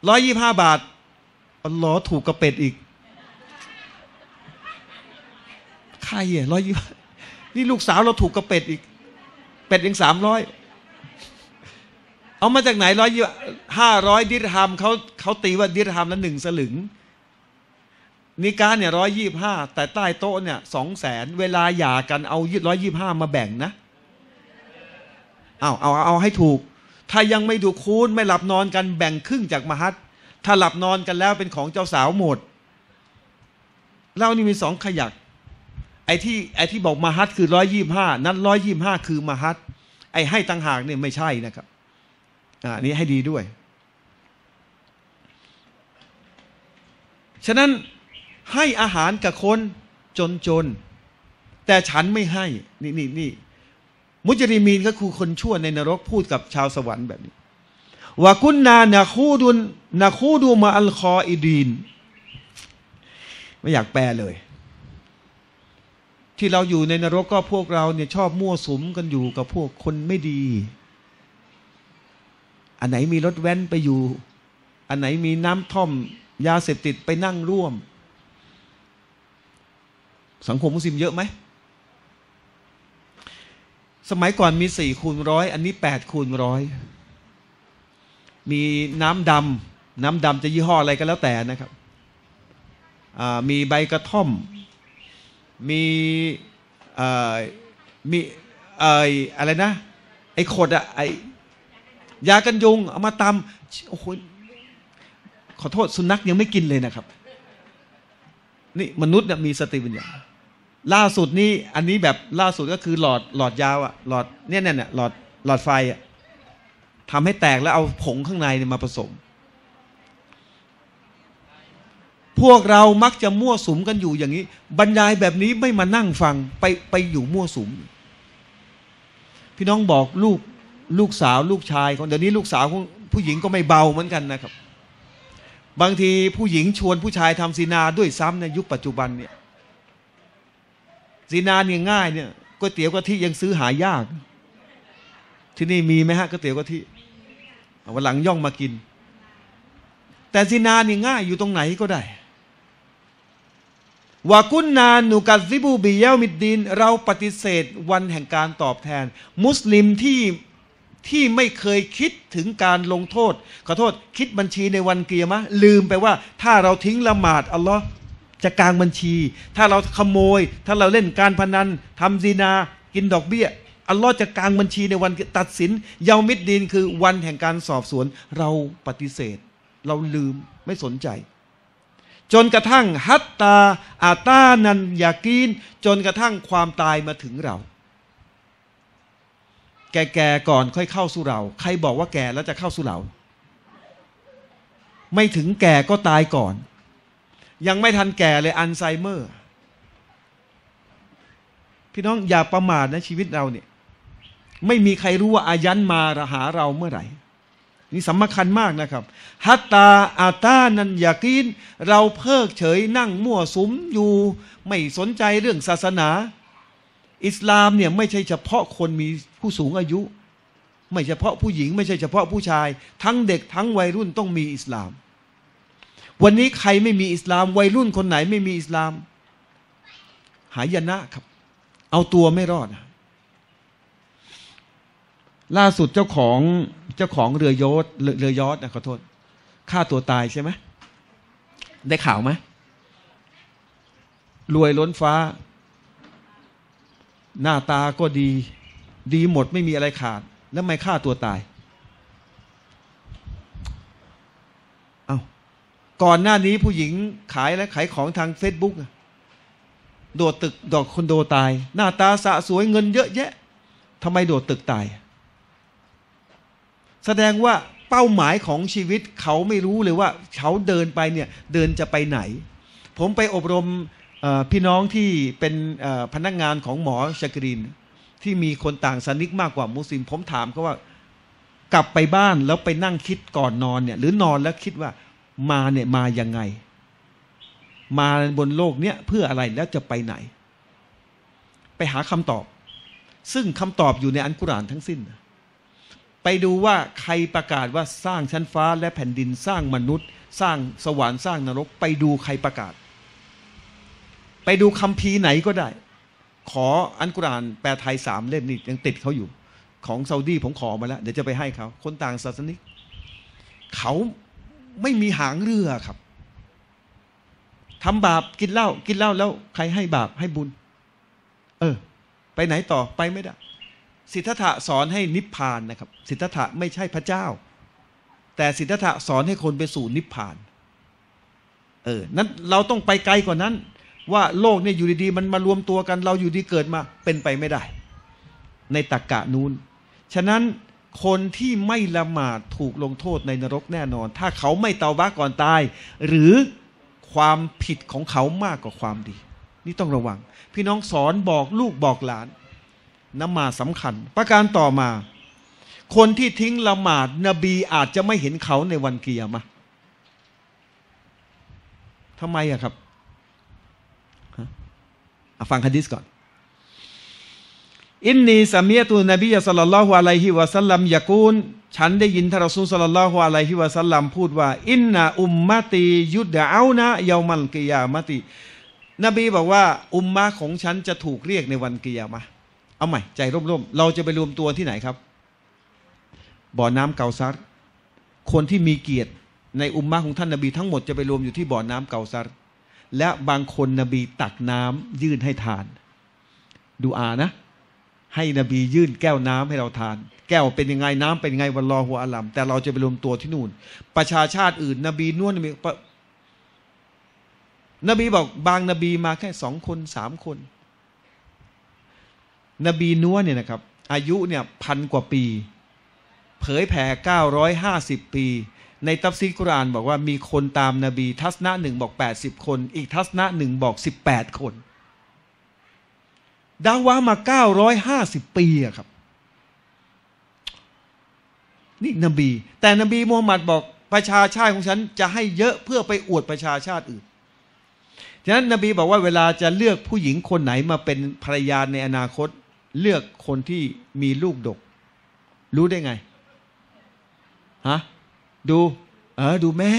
ร้อยยี่ห้าบาทอัลลอฮ์ถูกกระเป็ดอีกใครอ่ะร้อยยี่นี่ลูกสาวเราถูกกระเป็ดอีกเป็ดเองสามร้อยเอามาจากไหนร้อยยี่ห้าร้อยดิรฮัมเขาเขาตีว่าดิรฮัมละหนึ่งสลึงนิกาเนี่ยร้อยยี่ห้าแต่ใต้โต๊ะเนี่ยสองแสนเวลาหย่ากันเอาร้อยยี่ห้ามาแบ่งนะเอาเอาเอาให้ถูกถ้ายังไม่ดูคูณไม่หลับนอนกันแบ่งครึ่งจากมหัศถ้าหลับนอนกันแล้วเป็นของเจ้าสาวหมดเรานี่มีสองขยักไอ้ที่ไอ้ที่บอกมหัศคือร้อยยี่ห้านั้นร้อยยี่ห้าคือมหัศไอ้ให้ต่างหากเนี่ยไม่ใช่นะครับอ่านี้ให้ดีด้วยฉะนั้นให้อาหารกับคนจนจนแต่ฉันไม่ให้นี่นี่นี่มุจริมีนก็คือคนชั่วในนรกพูดกับชาวสวรรค์แบบนี้ว่ากุนนานาคูดุนนาคูดูมาอัลคออิดีนไม่อยากแปลเลยที่เราอยู่ในนรกก็พวกเราเนี่ยชอบมั่วสุมกันอยู่กับพวกคนไม่ดีอันไหนมีรถแว้นไปอยู่อันไหนมีน้ำท่อมยาเสพติดไปนั่งร่วมสังคมมุสลิมเยอะไหมสมัยก่อนมีสี่คูณร้อยอันนี้แปดคูณร้อยมีน้ำดำน้ำดำจะยี่ห้ออะไรก็แล้วแต่นะครับมีใบกระท่อมมีมีอะไรนะไอ้ขดอะไอ้ยากันยุงเอามาตำโอ้โหขอโทษสุนัขยังไม่กินเลยนะครับนี่มนุษย์เนี่ยมีสติปัญญาล่าสุดนี่อันนี้แบบล่าสุดก็คือหลอดหลอดยาวอะหลอดเนี่ยเนี่ยหลอดหลอดไฟอะทำให้แตกแล้วเอาผงข้างในมาผสมพวกเรามักจะมั่วสุมกันอยู่อย่างนี้บรรยายแบบนี้ไม่มานั่งฟังไปไปอยู่มั่วสุมพี่น้องบอกลูกลูกสาวลูกชายของเดี๋ยวนี้ลูกสาวของผู้หญิงก็ไม่เบาเหมือนกันนะครับบางทีผู้หญิงชวนผู้ชายทำซินาด้วยซ้ำในยุคปัจจุบันเนี่ยซินาเนี่ยง่ายเนี่ยก๋วยเตี๋ยวกะทิยังซื้อหายากที่นี่มีไหมฮะก๋วยเตี๋ยวกะทิวันหลังย่องมากินแต่ซินาเนี่ยง่ายอยู่ตรงไหนก็ได้วากุนนานุกัซิบูบิยามิดดินเราปฏิเสธวันแห่งการตอบแทนมุสลิมที่ที่ไม่เคยคิดถึงการลงโทษขอโทษคิดบัญชีในวันเกียรมะลืมไปว่าถ้าเราทิ้งละหมาดอัลลอฮ์จะกางบัญชีถ้าเราขโมยถ้าเราเล่นการพนันทำซินากินดอกเบี้ยอัลลอฮ์จะกางบัญชีในวันตัดสินเยามิดดินคือวันแห่งการสอบสวนเราปฏิเสธเราลืมไม่สนใจจนกระทั่งฮัตตาอาตานันยากีนจนกระทั่งความตายมาถึงเราแก่ๆก่อนค่อยเข้าสู่เราใครบอกว่าแก่แล้วจะเข้าสู่เราไม่ถึงแก่ก็ตายก่อนยังไม่ทันแก่เลยอัลไซเมอร์พี่น้องอย่าประมาทนะชีวิตเราเนี่ยไม่มีใครรู้ว่าอายันมาหาเราเมื่อไหร่นี่สำคัญมากนะครับฮัตตาอาตานันยากีนเราเพิกเฉยนั่งมั่วสุมอยู่ไม่สนใจเรื่องศาสนาอิสลามเนี่ยไม่ใช่เฉพาะคนมีผู้สูงอายุไม่เฉพาะผู้หญิงไม่ใช่เฉพาะผู้ชายทั้งเด็กทั้งวัยรุ่นต้องมีอิสลามวันนี้ใครไม่มีอิสลามวัยรุ่นคนไหนไม่มีอิสลามหายนะครับเอาตัวไม่รอดล่าสุดเจ้าของเจ้าของเรือยอชต์เรือยอชต์นะขอโทษฆ่าตัวตายใช่ไหมได้ข่าวไหมรวยล้นฟ้าหน้าตาก็ดีดีหมดไม่มีอะไรขาดแล้วไม่ฆ่าตัวตายเอา้าก่อนหน้านี้ผู้หญิงขายและขายของทางเฟซบุ๊กโดดตึกดอกคอนโดตายหน้าตาสะสวยเงินเยอะแยะทำไมโดดตึกตายแสดงว่าเป้าหมายของชีวิตเขาไม่รู้เลยว่าเขาเดินไปเนี่ยเดินจะไปไหนผมไปอบรมพี่น้องที่เป็นพนักงานของหมอชักรินที่มีคนต่างศาสนิกมากกว่ามุสลิมผมถามเขาว่ากลับไปบ้านแล้วไปนั่งคิดก่อนนอนเนี่ยหรือนอนแล้วคิดว่ามาเนี่ยมายังไงมาบนโลกเนี้ยเพื่ออะไรแล้วจะไปไหนไปหาคำตอบซึ่งคำตอบอยู่ในอัลกุรอานทั้งสิ้นไปดูว่าใครประกาศว่าสร้างชั้นฟ้าและแผ่นดินสร้างมนุษย์ สร้างสวรรค์สร้างนรกไปดูใครประกาศไปดูคัมภีร์ไหนก็ได้ขออัลกุรอานแปลไทยสามเล่มนี่ยังติดเขาอยู่ของซาอุดีผมขอมาแล้วเดี๋ยวจะไปให้เขาคนต่างศาสนิกเขาไม่มีหางเรือครับทำบาปกินเหล้ากินเหล้าแล้วใครให้บาปให้บุญเออไปไหนต่อไปไม่ได้สิทธัตถะสอนให้นิพพานนะครับสิทธัตถะไม่ใช่พระเจ้าแต่สิทธัตถะสอนให้คนไปสู่นิพพานเออนั้นเราต้องไปไกลกว่านั้นว่าโลกเนี่ยอยู่ดีๆมันมารวมตัวกันเราอยู่ดีเกิดมาเป็นไปไม่ได้ในตรรกะนู้นฉะนั้นคนที่ไม่ละหมาดถูกลงโทษในนรกแน่นอนถ้าเขาไม่เตาบะก่อนตายหรือความผิดของเขามากกว่าความดีนี่ต้องระวังพี่น้องสอนบอกลูกบอกหลานละหมาดสำคัญประการต่อมาคนที่ทิ้งละหมาดนบีอาจจะไม่เห็นเขาในวันกิยามะห์ทำไมอะครับฟังหะดีษก่อนอินนีซามียตุนบีศ็อลลัลลอฮุอะลัยฮิวะซัลลัมยะกูลฉันได้ยินท่านรอซูลศ็อลลัลลอฮุอะลัยฮิวะซัลลัมพูดว่าอินนาอุมมะตียุดะเอานะยอมัลกิยามะตินบีบอกว่าอุมมะของฉันจะถูกเรียกในวันกิยามะห์เอาใหม่ใจร่มๆเราจะไปรวมตัวที่ไหนครับบ่อน้ำเกาซัรคนที่มีเกียรติในอุมมะของท่านนบีทั้งหมดจะไปรวมอยู่ที่บ่อน้ำเกาซัรและบางคนนบีตักน้ำยื่นให้ทานดูอานะให้นบียื่นแก้วน้ำให้เราทานแก้วเป็นยังไงน้ำเป็นยังไงวัลลอฮุอาลัมแต่เราจะไปรวมตัวที่นู่นประชาชาติอื่นนบีนวลนบีนบีบอกบางนบีมาแค่สองคนสามคนนบีนัวเนี่ยนะครับอายุเนี่ยพันกว่าปีเผยแผ่เก้าร้อยห้าสิบปีในตัฟซีรกุรอานบอกว่ามีคนตามนบีทัศนะหนึ่งบอกแปดสิบคนอีกทัศนะหนึ่งบอกสิบแปดคนดาวะมาเก้าร้อยห้าสิบปีอะครับนี่นบีแต่นบีมูฮัมหมัดบอกประชาชาติของฉันจะให้เยอะเพื่อไปอวดประชาชาติอื่นฉะนั้นนบีบอกว่าเวลาจะเลือกผู้หญิงคนไหนมาเป็นภรรยาในอนาคตเลือกคนที่มีลูกดกรู้ได้ไงฮะดูเออดูแม่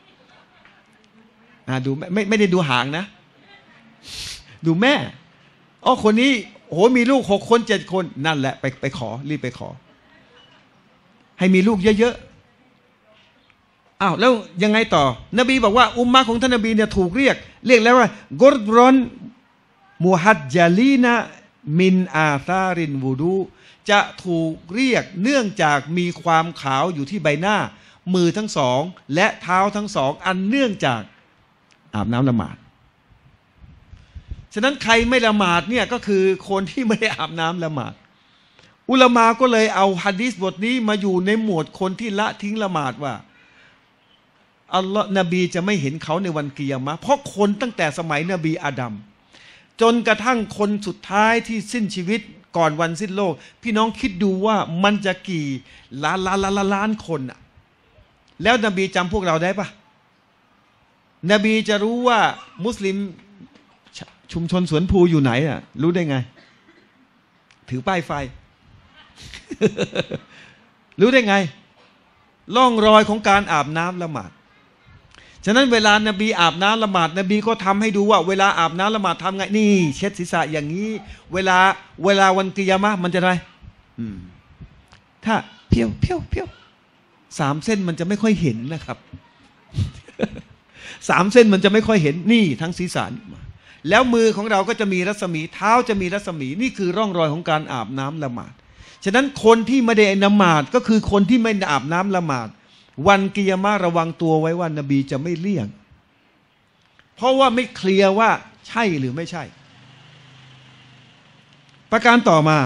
อ่าดูไม่ไม่ไม่ได้ดูหางนะดูแม่อ๋อคนนี้โอ้มีลูกหกคนเจ็ดคนนั่นแหละไปไปขอรีบไปขอให้มีลูกเยอะๆอ้าวแล้วยังไงต่อนบีบอกว่าอุมมะของท่านนบีเนี่ยถูกเรียกเรียกแล้วว่ากอรรอนมุฮัดจาลีนะมินอาซารินวูดูจะถูกเรียกเนื่องจากมีความขาวอยู่ที่ใบหน้ามือทั้งสองและเท้าทั้งสองอันเนื่องจากอาบน้ำละหมาดฉะนั้นใครไม่ละหมาดเนี่ยก็คือคนที่ไม่ได้อาบน้ำละหมาดอุลามะก็เลยเอาหะดีษบทนี้มาอยู่ในหมวดคนที่ละทิ้งละหมาดว่าอัลลอฮ์นบีจะไม่เห็นเขาในวันกิยามะห์เพราะคนตั้งแต่สมัยนบีอาดัมจนกระทั่งคนสุดท้ายที่สิ้นชีวิตก่อนวันสิ้นโลกพี่น้องคิดดูว่ามันจะกี่ล้านล้านล้านล้านคนอะแล้วนบีจำพวกเราได้ปะนบีจะรู้ว่ามุสลิมชุมชนสวนภูอยู่ไหนอ่ะรู้ได้ไงถือป้ายไฟ รู้ได้ไงร่องรอยของการอาบน้ำละหมาดฉะนั้นเวลานบีอาบน้ำละหมาดนบีก็ทำให้ดูว่าเวลาอาบน้ำละหมาดทำไงนี่เช็ดศีรษะอย่างนี้เวลาเวลาวันกิยามะห์มันจะไรถ้าเพียวเพียวเพียวสามเส้นมันจะไม่ค่อยเห็นนะครับสามเส้นมันจะไม่ค่อยเห็นนี่ทั้งศีรษะมาแล้วมือของเราก็จะมีรัศมีเท้าจะมีรัศมีนี่คือร่องรอยของการอาบน้ำละหมาดฉะนั้นคนที่ไม่ได้ละหมาดก็คือคนที่ไม่อาบน้ำละหมาดวันกิยามะห์ระวังตัวไว้ว่านบีจะไม่เลี่ยงเพราะว่าไม่เคลียร์ว่าใช่หรือไม่ใช่ประการต่อมา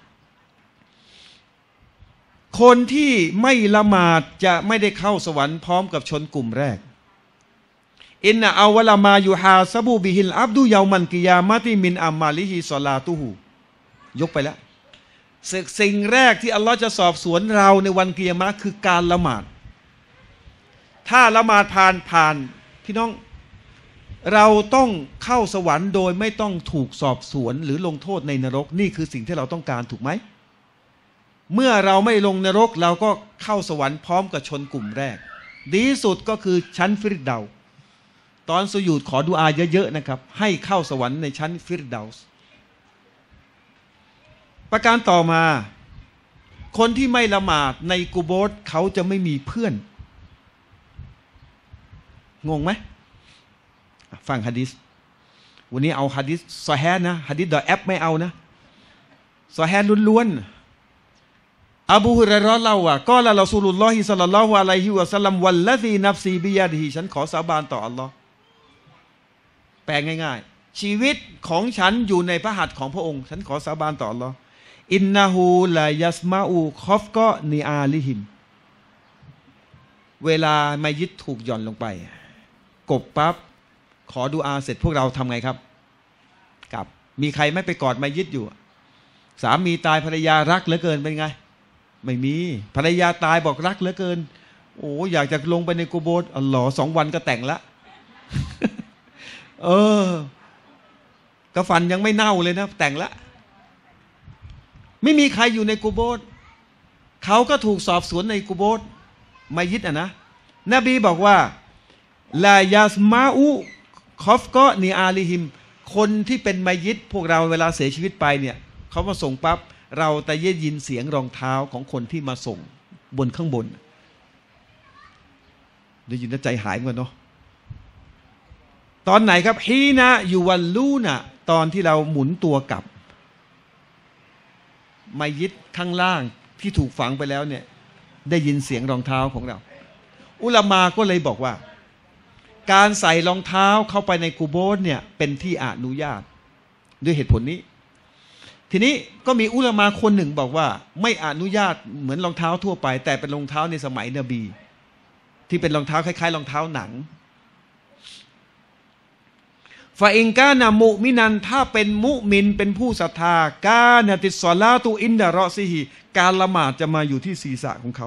คนที่ไม่ละหมาดจะไม่ได้เข้าสวรรค์พร้อมกับชนกลุ่มแรกอินนะอาวะลามายูฮาซะบูบิฮิลอับดุยามันกิยามะติมินอัมมาลิฮิศอลาตุฮูยกไปแล้วสิ่งแรกที่อัลลอฮ์จะสอบสวนเราในวันกิยามะห์คือการละหมาดถ้าละหมาดผ่านผ่านพี่น้องเราต้องเข้าสวรรค์โดยไม่ต้องถูกสอบสวนหรือลงโทษในนรกนี่คือสิ่งที่เราต้องการถูกไหมเมื่อเราไม่ลงนรกเราก็เข้าสวรรค์พร้อมกับชนกลุ่มแรกดีที่สุดก็คือชั้นฟิรเดาส์ตอนสุญูดขอดุอาเยอะๆนะครับให้เข้าสวรรค์ในชั้นฟิรเดาส์ประการต่อมาคนที่ไม่ละหมาดในกุโบร์เขาจะไม่มีเพื่อนงงไหมฟังหะดีษวันนี้เอาหะดีษซอฮีฮ์นะหะดีษดอแอปไม่เอานะซอฮีฮ์ล้วนๆอบูฮุรอยเราะห์เล่าว่าก็ละรอซูลุลลอฮิศ็อลลัลลอฮุอะลัยฮิวะซัลลัมวัลลซีนัฟซีบิยะดิฮิฉันขอสาบานต่ออัลลอฮ์แปลง่ายๆชีวิตของฉันอยู่ในพระหัตถ์ของพระองค์ฉันขอสาบานต่ออัลลอฮ์อินนาฮูลายัสมาอูคอฟก็นีอาลิฮิมเวลามัยยิตถูกหย่อนลงไปกบปั๊บขอดุอาเสร็จพวกเราทำไงครับกลับมีใครไม่ไปกอดมัยยิตอยู่สามีตายภรรยารักเหลือเกินเป็นไงไม่มีภรรยาตายบอกรักเหลือเกินโอ้อยากจะลงไปในกุโบร์อัลลอฮ์สองวันก็แต่งละ เออกระฟันยังไม่เน่าเลยนะแต่งละไม่มีใครอยู่ในกุโบร์เขาก็ถูกสอบสวนในกุโบร์มัยยิตอ่ะนะนบีบอกว่าลายาสมาอูคอฟก็นีอาลิฮิมคนที่เป็นมัยยิตพวกเราเวลาเสียชีวิตไปเนี่ยเขามาส่งปั๊บเราแต่ได้ยินเสียงรองเท้าของคนที่มาส่งบนข้างบนได้ยินแล้วใจหายเหมือนกันเนาะตอนไหนครับฮีนะอยู่วันลูนะตอนที่เราหมุนตัวกลับมัยยิตข้างล่างที่ถูกฝังไปแล้วเนี่ยได้ยินเสียงรองเท้าของเราอุลามาก็เลยบอกว่าการใส่รองเท้าเข้าไปในกุโบร์เนี่ยเป็นที่อนุญาตด้วยเหตุผลนี้ทีนี้ก็มีอุลามาคนหนึ่งบอกว่าไม่อนุญาตเหมือนรองเท้าทั่วไปแต่เป็นรองเท้าในสมัยนบีที่เป็นรองเท้าคล้ายๆรองเท้าหนังฟาอิงกานามุมินันถ้าเป็นมุมินเป็นผู้ศรัทธากาเนติสซอลาตุอินดะรอซิฮิการละหมาดจะมาอยู่ที่ศีรษะของเขา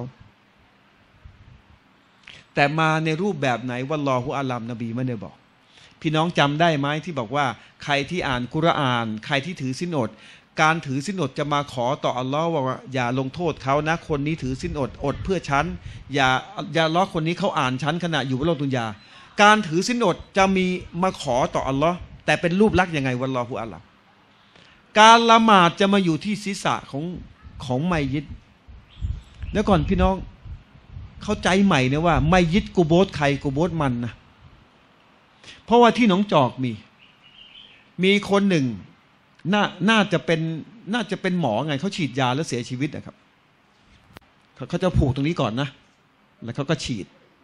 แต่มาในรูปแบบไหนวัลลอฮุอาลัมนบีไม่ได้บอกพี่น้องจำได้ไหมที่บอกว่าใครที่อ่านกุรอานใครที่ถือศีลอดการถือศีลอดจะมาขอต่ออัลลอฮ์ว่าอย่าลงโทษเขานะคนนี้ถือศีลอดอดเพื่อฉันอย่าอย่าล้อคนนี้เขาอ่านฉันขณะอยู่บนโลกดุนยาการถือศีลอดจะมีมาขอต่ออัลลอฮ์แต่เป็นรูปลักษณ์ยังไงวัลลอฮุอาลัมการละหมาดจะมาอยู่ที่ศีรษะของของมัยยิตแล้วก่อนพี่น้องเข้าใจใหม่นะว่ามัยยิตกุโบร์ใครกุโบร์มันนะเพราะว่าที่หนองจอกมีมีคนหนึ่งน่าน่าจะเป็นน่าจะเป็นหมอไงเขาฉีดยาแล้วเสียชีวิตนะครับเขาเขาจะผูกตรงนี้ก่อนนะแล้วเขาก็ฉีด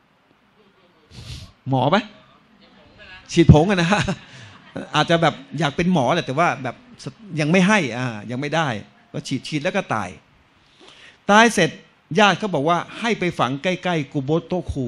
หมอไหมฉีดผงกันนะอาจจะแบบอยากเป็นหมอแหละแต่ว่าแบบยังไม่ให้อ่ายังไม่ได้ก็ฉีดฉีดแล้วก็ตายตายเสร็จญาติเขาบอกว่าให้ไปฝังใกล้ๆกุโบร์โตคู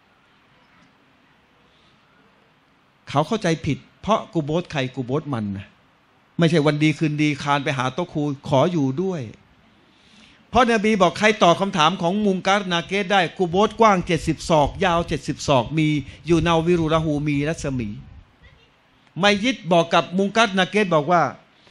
เขาเข้าใจผิดเพราะกุโบร์ใครกุโบร์มันนะไม่ใช่วันดีคืนดีคานไปหาโตคูขออยู่ด้วยเพราะนบีบอกใครตอบคำถามของมุงการนาเกตได้กุโบร์กว้างเจ็ดสิบศอกยาวเจ็ดสิบศอกมีอยู่นาวิรุละหูมีรัศมีมัยยิตบอกกับมุงการนาเกตบอกว่า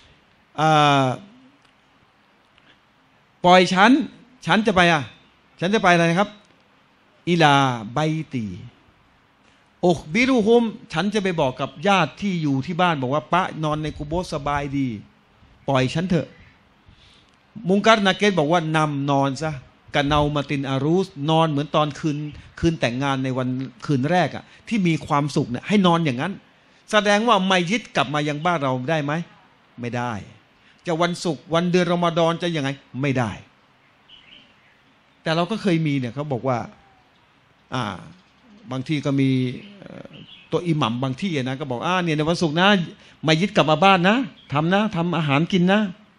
ปล่อยฉันฉันจะไปอ่ะฉันจะไปอะไรครับอิลาไบตีอกบิรุฮุมฉันจะไปบอกกับญาติที่อยู่ที่บ้านบอกว่าปะนอนในกุโบร์สบายดีปล่อยฉันเถอะมุงการนาเกตบอกว่านำนอนซะกันเนามาตินอารูสนอนเหมือนตอนคืนคืนแต่งงานในวันคืนแรกอ่ะที่มีความสุขเนี่ยให้นอนอย่างนั้นแสดงว่ามัยยิตกลับมายังบ้านเราได้ไหมไม่ได้จะวันศุกร์วันเดือนรอมฎอนจะยังไงไม่ได้แต่เราก็เคยมีเนี่ยเขาบอกว่าอ่าบางที่ก็มีตัวอิหมัมบางที่นะก็บอกอ่าเนี่ยในวันศุกร์นะมัยยิตกลับมาบ้านนะทำนะทำอาหารกินนะ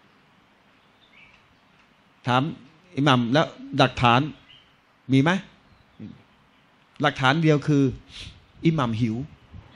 ถามอิหมัมแล้วหลักฐานมีไหมหลักฐานเดียวคืออิหมัมหิว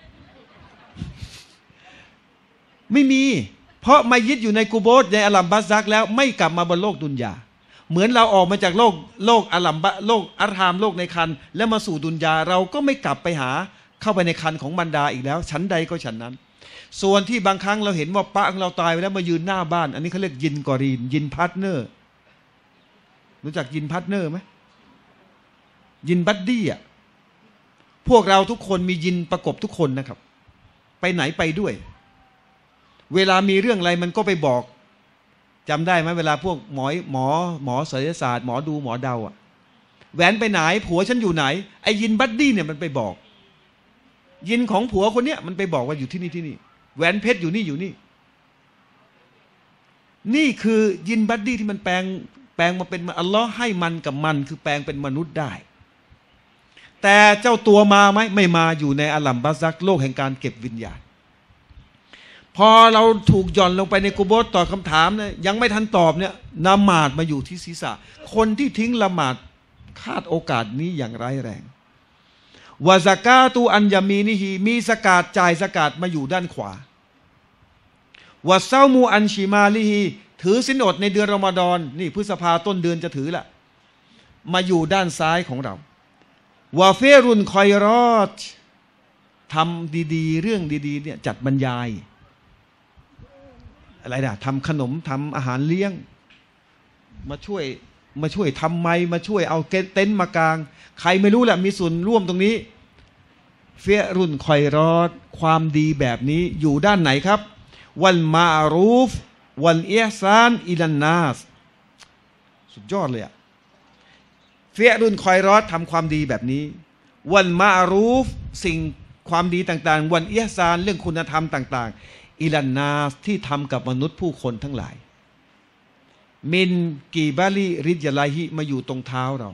ไม่มีเพราะมัยยิตอยู่ในกุโบร์ในอัลลัมบัสซักแล้วไม่กลับมาบนโลกดุนยาเหมือนเราออกมาจากโลกโลกอัลลัมบะโลกอัลฮามโลกในคันแล้วมาสู่ดุนยาเราก็ไม่กลับไปหาเข้าไปในคันของบรรดาอีกแล้วชั้นใดก็ฉันนั้นส่วนที่บางครั้งเราเห็นว่าปะของเราตายไปแล้วมายืนหน้าบ้านอันนี้เขาเรียกยินกอรีนยินพาร์ทเนอร์รู้จักยินพาร์ทเนอร์ไหมยินบัดดี้อ่ะพวกเราทุกคนมียินประกบทุกคนนะครับไปไหนไปด้วยเวลามีเรื่องอะไรมันก็ไปบอกจำได้ไหมเวลาพวกหมอหมอหมอศิลปศาสตร์หมอดูหมอเดาอ่ะแหวนไปไหนผัวฉันอยู่ไหนไอ้ยินบัดดี้เนี่ยมันไปบอกยินของผัวคนเนี้ยมันไปบอกว่าอยู่ที่นี่ที่นี่แหวนเพชรอยู่นี่อยู่นี่นี่คือยินบัดดี้ที่มันแปลงแปลงมาเป็นอัลลอฮ์ให้มันกับมันคือแปลงเป็นมนุษย์ได้แต่เจ้าตัวมาไหมไม่มาอยู่ในอัลลัมบาซักโลกแห่งการเก็บวิญญาณพอเราถูกหย่อนลงไปในกุโบร์ตอบคำถามเนี่ยยังไม่ทันตอบเนี่ยละหมาดมาอยู่ที่ศีรษะคนที่ทิ้งละหมาดคาดโอกาสนี้อย่างร้ายแรงวะซะกาตุอันยามีนิฮีมีสกาดจ่ายสกาดมาอยู่ด้านขวาวะเซามูอันชิมาลิฮีถือศีลอดในเดือนรอมฎอนนี่พฤษภาต้นเดือนจะถือละมาอยู่ด้านซ้ายของเราวะเฟรุนคอยรอดทำดีๆเรื่องดีๆเนี่ยจัดบรรยายอะไรนะทำขนมทำอาหารเลี้ยงมาช่วยมาช่วยทำไมมาช่วยเอาเต็นท์มากางใครไม่รู้แหละมีส่วนร่วมตรงนี้เฟรุนคอยรอดความดีแบบนี้อยู่ด้านไหนครับวันมารูฟวันเอซานอิลันนาสสุดยอดเลยอะเฟรุนคอยรอดทำความดีแบบนี้วันมารูฟสิ่งความดีต่างๆวันเอซานเรื่องคุณธรรมต่างๆอิลันนาสที่ทำกับมนุษย์ผู้คนทั้งหลายมินกีบาลีริจยาไลฮิมาอยู่ตรงเท้าเรา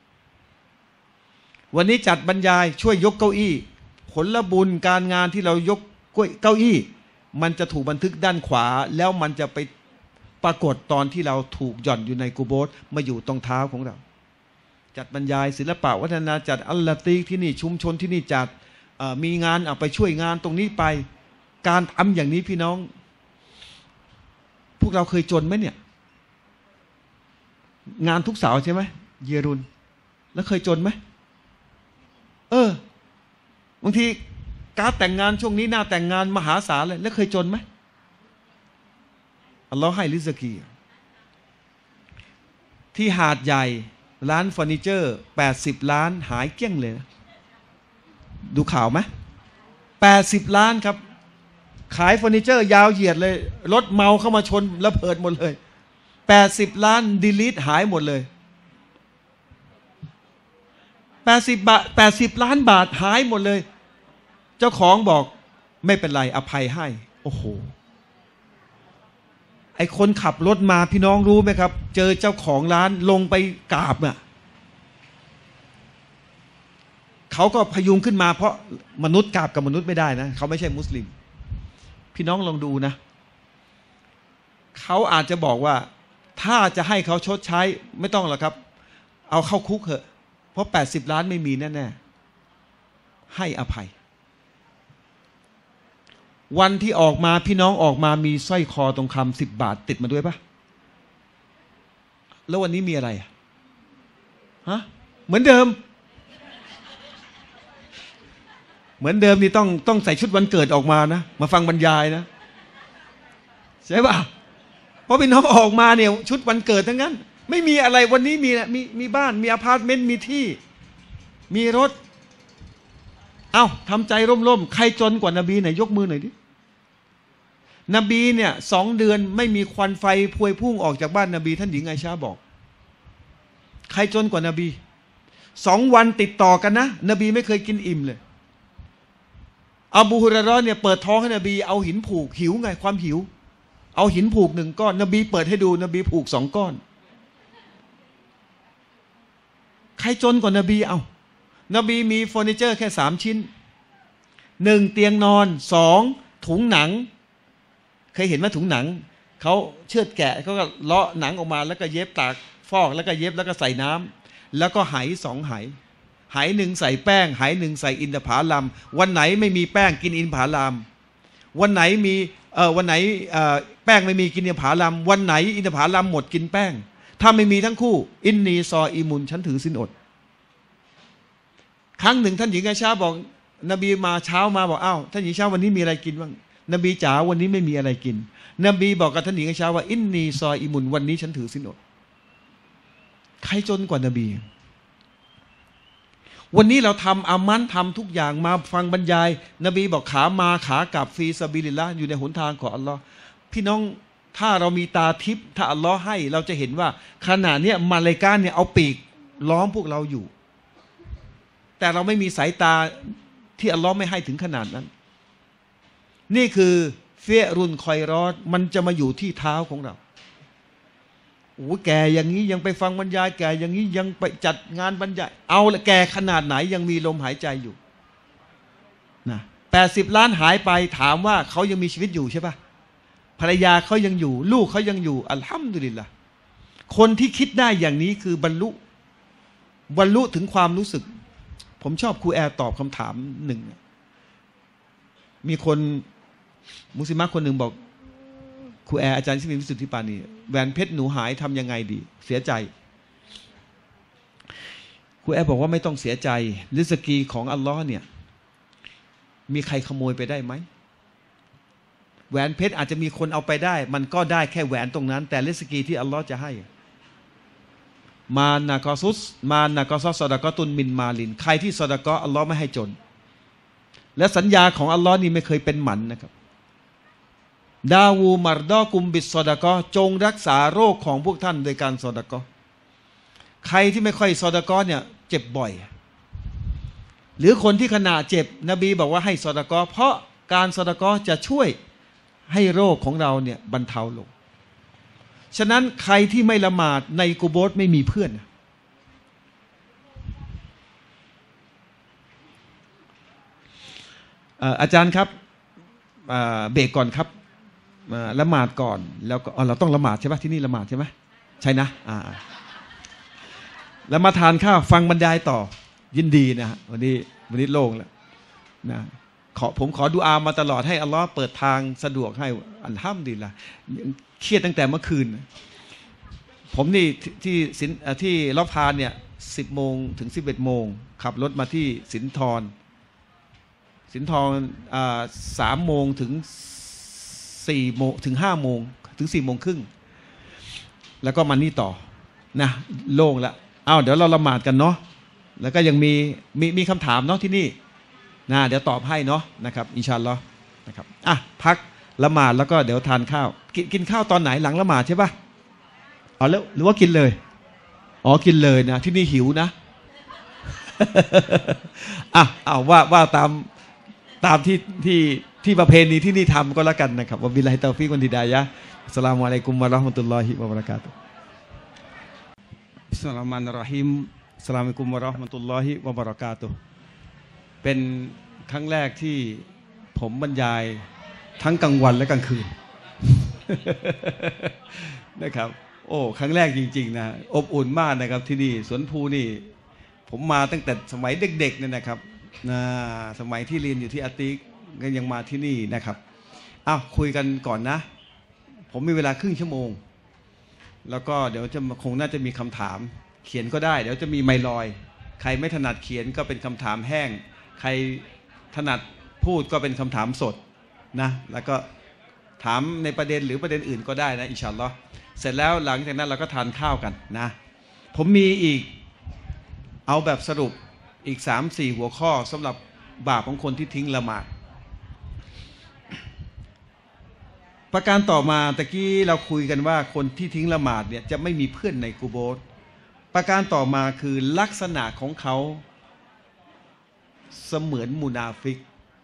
วันนี้จัดบรรยายช่วยยกเก้าอี้ผลบุญการงานที่เรายกเก้าอี้มันจะถูกบันทึกด้านขวาแล้วมันจะไปปรากฏตอนที่เราถูกหย่อนอยู่ในกุโบร์มาอยู่ตรงเท้าของเราจัดบรรยายศิลปะวัฒนธรรมจัดอัลลาตีที่นี่ชุมชนที่นี่จัดมีงานเอาไปช่วยงานตรงนี้ไปการทำอย่างนี้พี่น้องพวกเราเคยจนไหมเนี่ยงานทุกเสาร์ใช่ไหมเยรุนแล้วเคยจนไหมเออบางทีการแต่งงานช่วงนี้หน้าแต่งงานมหาศาลเลยแล้วเคยจนไหมอัลลอฮ์ให้ริสกีที่หาดใหญ่ร้านเฟอร์นิเจอร์แปดสิบล้านหายเกลี้ยงเลยนะดูข่าวไหมแปดสิบล้านครับขายเฟอร์นิเจอร์ยาวเหยียดเลยรถเมาเข้ามาชนระเบิดหมดเลยแปดสิบล้านดีลีทหายหมดเลยแปดสิบบาทแปดสิบล้านบาทหายหมดเลยเจ้าของบอกไม่เป็นไรอภัยให้โอ้โหไอคนขับรถมาพี่น้องรู้ไหมครับเจอเจ้าของร้านลงไปกราบอ่ะเขาก็พยุงขึ้นมาเพราะมนุษย์กราบกับมนุษย์ไม่ได้นะเขาไม่ใช่มุสลิมพี่น้องลองดูนะเขาอาจจะบอกว่าถ้าจะให้เขาชดใช้ไม่ต้องหรอกครับเอาเข้าคุกเถอะเพราะแปดสิบล้านไม่มีแน่ๆให้อภัยวันที่ออกมาพี่น้องออกมามีสร้อยคอทองคำสิบบาทติดมาด้วยปะแล้ววันนี้มีอะไรฮะเหมือนเดิมเหมือนเดิมนี่ต้องต้องใส่ชุดวันเกิดออกมานะมาฟังบรรยายนะใช่ป่ะเพราะพี่น้องออกมาเนี่ยชุดวันเกิดทั้งนั้นไม่มีอะไรวันนี้มีมีมีบ้านมีอพาร์ตเมนต์มีที่มีรถเอ้าทำใจร่มๆใครจนกว่านบีไหนยกมือหน่อยดินบีเนี่ยสองเดือนไม่มีควันไฟพวยพุ่งออกจากบ้านนบีท่านหญิงไอชาบอกใครจนกว่านบีสองวันติดต่อกันนะนบีไม่เคยกินอิ่มเลยอบูฮุรอยเราะห์เนี่ยเปิดท้องให้นบีเอาหินผูกหิวไงความหิวเอาหินผูกหนึ่งก้อนนบีเปิดให้ดูนบีผูกสองก้อนใครจนกว่านบีเอานบีมีเฟอร์นิเจอร์แค่สามชิ้นหนึ่งเตียงนอนสองถุงหนังเคยเห็นไหมถุงหนังเขาเชือดแกะเขาก็เลาะหนังออกมาแล้วก็เย็บตากฟอกแล้วก็เย็บแล้วก็ใส่น้ำแล้วก็ไหสองไหไหหนึ่งใส่แป้งไหหนึ่งใส่อินทผลัมวันไหนไม่มีแป้งกินอินทผลัมวันไหนมีเอ่อวันไหนเอ่อแป้งไม่มีกินอินทผลัมวันไหนอินทผลัมหมดกินแป้งถ้าไม่มีทั้งคู่อินนีซออิมุนฉันถือศีลอดครั้งหนึ่งท่านหญิงไอชาบอกนบีมาเช้ามาบอกอ้าวท่านหญิงไอชาวันนี้มีอะไรกินบ้างนบีจ๋าวันนี้ไม่มีอะไรกินนบีบอกกับท่านหญิงไอชาว่าอินนีซออิมุนวันนี้ฉันถือศีลอดใครจนกว่านบีวันนี้เราทำอามันทำทุกอย่างมาฟังบรรยายนบีบอกขามาขากลับฟรีซาบิลิลละอยู่ในหนทางของอัลลอฮ์พี่น้องถ้าเรามีตาทิพย์ถ้าอัลลอฮ์ให้เราจะเห็นว่าขณะนี้มาเลกาเนี่ยเอาปีกล้อมพวกเราอยู่แต่เราไม่มีสายตาที่อัลลอฮ์ไม่ให้ถึงขนาดนั้นนี่คือเฟียรุนคอยรอดมันจะมาอยู่ที่เท้าของเราโอ้แก่อย่างนี้ยังไปฟังบรรยายแก่อย่างนี้ยังไปจัดงานบรรยายเอาละแก่ขนาดไหนยังมีลมหายใจอยู่นะแปดสิบล้านหายไปถามว่าเขายังมีชีวิตอยู่ใช่ปะภรรยาเขายังอยู่ลูกเขายังอยู่อัลฮัมดุลิลละคนที่คิดได้อย่างนี้คือบรรลุบรรลุถึงความรู้สึกผมชอบครูแอร์ตอบคำถามหนึ่งมีคนมุสลิมะคนหนึ่งบอกครูแอร์อาจารย์ชิมินวิสุทธิปานีแหวนเพชรหนูหายทำยังไงดีเสียใจครูแอร์บอกว่าไม่ต้องเสียใจริสกีของอัลลอฮ์เนี่ยมีใครขโมยไปได้ไหมแหวนเพชรอาจจะมีคนเอาไปได้มันก็ได้แค่แหวนตรงนั้นแต่ริสกีที่อัลลอฮ์จะให้มานาคอซุสมานาคอซัสซอดะกอตุนมินมาลินใครที่ซอดะกออัลลอฮ์ไม่ให้จนและสัญญาของอัลลอฮ์นี่ไม่เคยเป็นหมันนะครับดาวูมารดอกุมบิสซอดะกอจงรักษาโรคของพวกท่านโดยการซอดะกอใครที่ไม่ค่อยซอดะกอเนี่ยเจ็บบ่อยหรือคนที่ขณะเจ็บนบีบอกว่าให้ซอดะกอเพราะการซอดะกอจะช่วยให้โรคของเราเนี่ยบรรเทาลงฉะนั้นใครที่ไม่ละหมาดในกุโบร์ไม่มีเพื่อนอาจารย์ครับเบรกก่อนครับละหมาดก่อนแล้วก็เราต้องละหมาดใช่ไหมที่นี่ละหมาดใช่ไหมใช่นะอ่าแล้วมาทานข้าวฟังบรรยายต่อยินดีนะฮะวันนี้วันนี้โล่งแล้วนะขอผมขอดุอามาตลอดให้อัลลอฮ์เปิดทางสะดวกให้อัลฮัมดุลิลละห์เครียดตั้งแต่เมื่อคืนผมนี่ที่สินที่รอบพานเนี่ยสิบโมงถึงสิบเอ็ดโมงขับรถมาที่สินทรสินทรสามโมงถึงสี่โมงถึงห้าโมงถึงสี่โมงครึ่งแล้วก็มานี่ต่อนะโล่งแล้วอ้าวเดี๋ยวเราละหมาดกันเนาะแล้วก็ยังมีมีมีคำถามเนาะที่นี่นะเดี๋ยวตอบให้เนาะนะครับอินชาอัลลอฮ์นะครับอ่ะพักละหมาดแล้วก็เดี๋ยวทานข้าวกินกินข้าวตอนไหนหลังละหมาดใช่ปะอ๋อแล้วหรือว่ากินเลยอ๋อกินเลยนะที่นี่หิวนะ อ่ะเอาว่าว่าตามตามที่ที่ที่ประเพณีที่นี่ทำก็แล้วกันนะครับวะบิลลาฮิตอฟิกวันฮิดายะฮ์อัสสลามุอะลัยกุมวะเราะห์มะตุลลอฮิวะบะเราะกาตุฮ์บิสมิลลาฮิรเราะห์มานิรเราะฮีมอัสสลามุอะลัยกุมวะเราะห์มะตุลลอฮิวะบะเราะกาตุฮ์เป็นครั้งแรกที่ผมบรรยายทั้งกลางวันและกลางคืน นะครับโอ้ครั้งแรกจริงๆนะอบอุ่นมากนะครับที่นี่สวนภูนี่ผมมาตั้งแต่สมัยเด็กๆเนี่ยนะครับนะสมัยที่เรียนอยู่ที่อาติกก็ยังมาที่นี่นะครับอ้าวคุยกันก่อนนะผมมีเวลาครึ่งชั่วโมงแล้วก็เดี๋ยวจะคงน่าจะมีคำถามเขียนก็ได้เดี๋ยวจะมีไมค์ลอยใครไม่ถนัดเขียนก็เป็นคำถามแห้งใครถนัดพูดก็เป็นคำถามสดนะแล้วก็ถามในประเด็นหรือประเด็นอื่นก็ได้นะอินชาอัลลอฮ์เสร็จแล้วหลังจากนั้นเราก็ทานข้าวกันนะผมมีอีกเอาแบบสรุปอีก สามสี่ หัวข้อสำหรับบาปของคนที่ทิ้งละหมาดประการต่อมาตะกี้เราคุยกันว่าคนที่ทิ้งละหมาดเนี่ยจะไม่มีเพื่อนในกุโบร์ประการต่อมาคือลักษณะของเขาเสมือนมุนาฟิก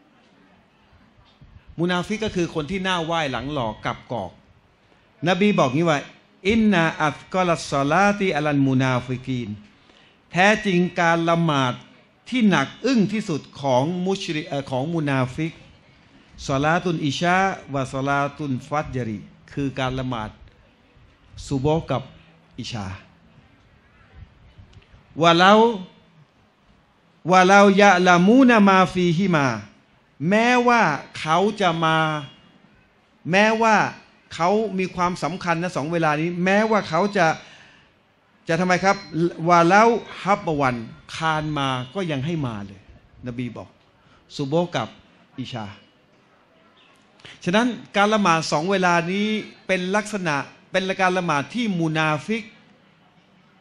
มุนาฟิกก็คือคนที่หน้าไหว้หลังหลอกกับกอกนบีบอกงี้ว่าอินนาอัฟกอลัสซอลาติอัลันมุนาฟิกีนแท้จริงการละหมาดที่หนักอึ้งที่สุดของมุชริของมุนาฟิกซอลาตุนอิชาวะซอลาตุนฟัจรีคือการละหมาดซุโบฮ์กับอิชาวะลาวะลายะลามูนามาฟีฮิมาแม้ว่าเขาจะมาแม้ว่าเขามีความสำคัญนะสองเวลานี้แม้ว่าเขาจะจะทำไมครับว่าแล้วฮับบวันคานมาก็ยังให้มาเลยนบีบอกซุโบฮ์กับอิชาฉะนั้นการละหมาดสองเวลานี้เป็นลักษณะเป็นการละหมาดที่มุนาฟิก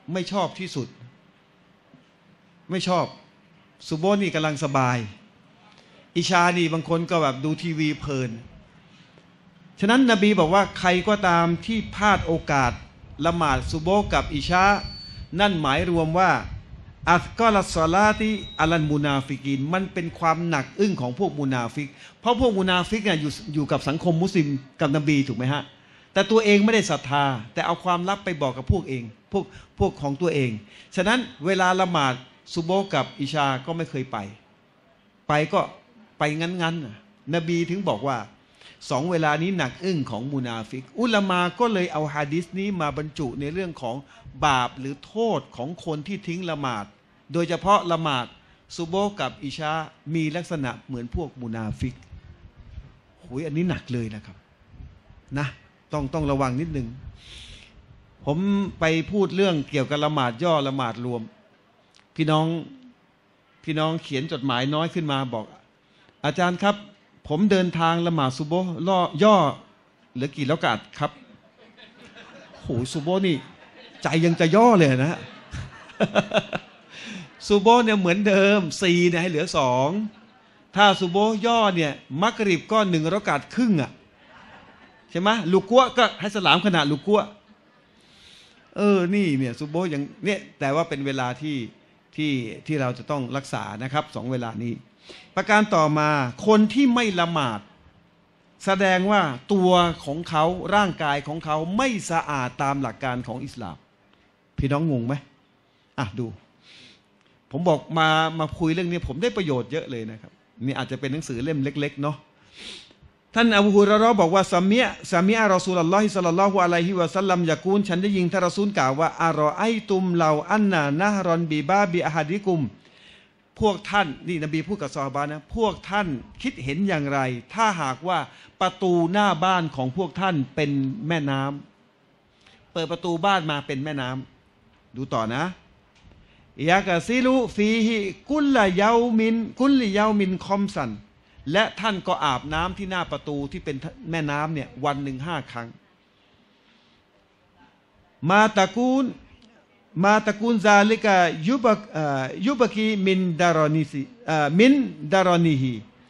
ไม่ชอบที่สุดไม่ชอบซุโบฮ์นี่กำลังสบายอิชานี่บางคนก็แบบดูทีวีเพลินฉะนั้นนบีบอกว่าใครก็ตามที่พลาดโอกาสละหมาดซุโบฮ์กับอิชานั่นหมายรวมว่าอัฟกอลัสซอลาติอัลันมุนาฟิกีนมันเป็นความหนักอึ้งของพวกมุนาฟิกเพราะพวกมุนาฟิกเนี่ยอยู่อยู่กับสังคมมุสลิมกับนบีถูกไหมฮะแต่ตัวเองไม่ได้ศรัทธาแต่เอาความลับไปบอกกับพวกเองพวกพวกของตัวเองฉะนั้นเวลาละหมาดซุโบฮ์กับอิชาก็ไม่เคยไปไปก็ไปงั้นๆนบีถึงบอกว่าสองเวลานี้หนักอึ้งของมุนาฟิกอุลามาก็เลยเอาหะดีษนี้มาบรรจุในเรื่องของบาปหรือโทษของคนที่ทิ้งละหมาดโดยเฉพาะละหมาดซุโบฮ์กับอิชามีลักษณะเหมือนพวกมุนาฟิกโอ้ยอันนี้หนักเลยนะครับนะต้องต้องระวังนิดนึงผมไปพูดเรื่องเกี่ยวกับละหมาดย่อละหมาดรวมพี่น้องพี่น้องเขียนจดหมายน้อยขึ้นมาบอกอาจารย์ครับผมเดินทางละหมาดซุโบฮ์ล่อย่อเหลือกี่ละกาดครับโหซุโบฮ์นี่ใจยังจะย่อเลยนะซุโบฮ์เนี่ยเหมือนเดิมสี่เนี่ยให้เหลือสองถ้าซุโบฮ์ย่อเนี่ยมักริบก็หนึ่งละกาดครึ่งอ่ะใช่ไหมลูกกัวก็ให้สลามขนาดลูกกัวเออนี่เนี่ยซุโบฮ์อย่างเนี่ยแต่ว่าเป็นเวลาที่ที่ที่เราจะต้องรักษานะครับสองเวลานี้ประการต่อมาคนที่ไม่ละหมาดแสดงว่าตัวของเขาร่างกายของเขาไม่สะอาดตามหลักการของอิสลามพี่น้องงงไหมอ่ะดูผมบอกมามาคุยเรื่องนี้ผมได้ประโยชน์เยอะเลยนะครับนี่อาจจะเป็นหนังสือเล่มเล็กๆเนาะท่านอบูฮุรอยเราะห์บอกว่าซามีอะซามีอะรอซูลุลลอฮิศ็อลลัลลอฮุอะลัยฮิวะซัลลัมยะกูลฉันได้ยินท่านรอซูลกล่าวว่าอะรอไอตุมเลาอันนานะฮรอนบิบาบิอะฮัดิกุมพวกท่านนี่นบีพูดกับซอฮาบะห์นะพวกท่านคิดเห็นอย่างไรถ้าหากว่าประตูหน้าบ้านของพวกท่านเป็นแม่น้ำเปิดประตูบ้านมาเป็นแม่น้ำดูต่อนะยากะซิลุฟีฮิกุลละเยามินกุลลิเยามินคอมสันและท่านก็อาบน้ำที่หน้าประตูที่เป็นแม่น้ำเนี่ยวันหนึ่งห้าครั้งมาตะกูลมาตะกูลซาลิกะยุบกยุบกีมินดารอนิซีมินดารอนีฮี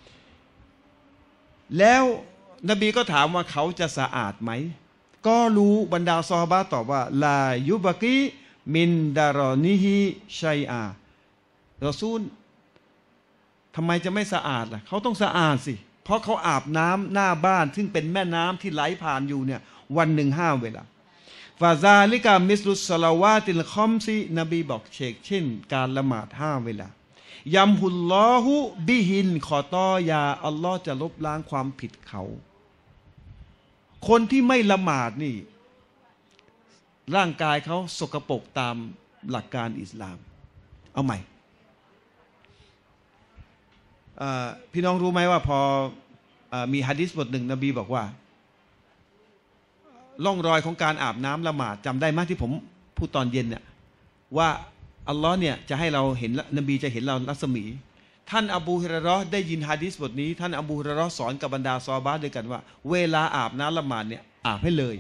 แล้วนบีก็ถามว่าเขาจะสะอาดไหมก็รู้บรรดาซอฮาบะห์ตอบว่าลายุบกีมินดารอนีฮีชัยอารอซูลทำไมจะไม่สะอาดล่ะเขาต้องสะอาดสิเพราะเขาอาบน้ำหน้าบ้านซึ่งเป็นแม่น้ำที่ไหลผ่านอยู่เนี่ยวันหนึ่งห้าเวลาฟาซาลิกามิสลุสซะลาวาติลคอมซีนบีบอกเชกเช่นการละหมาดห้าเวลายัมฮุลลอฮุบิฮินขอตอยาอัลลอฮ์จะลบล้างความผิดเขาคนที่ไม่ละหมาดนี่ร่างกายเขาสกปรกตามหลักการอิสลามเอาใหม่พี่น้องรู้ไหมว่าพออมีหะดีษบทหนึ่งนบีบอกว่าร่องรอยของการอาบน้ำละหมาดจำได้ไหมที่ผมพูดตอนเย็นเนี่ยว่าอัลลอฮ์เนี่ยจะให้เราเห็นนบีจะเห็นเรารัศมีท่านอบูฮุรอยเราะห์ได้ยินหะดีษบทนี้ท่านอบูฮุรอยเราะห์สอนกับบรรดาซอฮาบะห์ด้วยกันว่าเวลาอาบน้ำละหมาดเนี่ยอาบให้เลย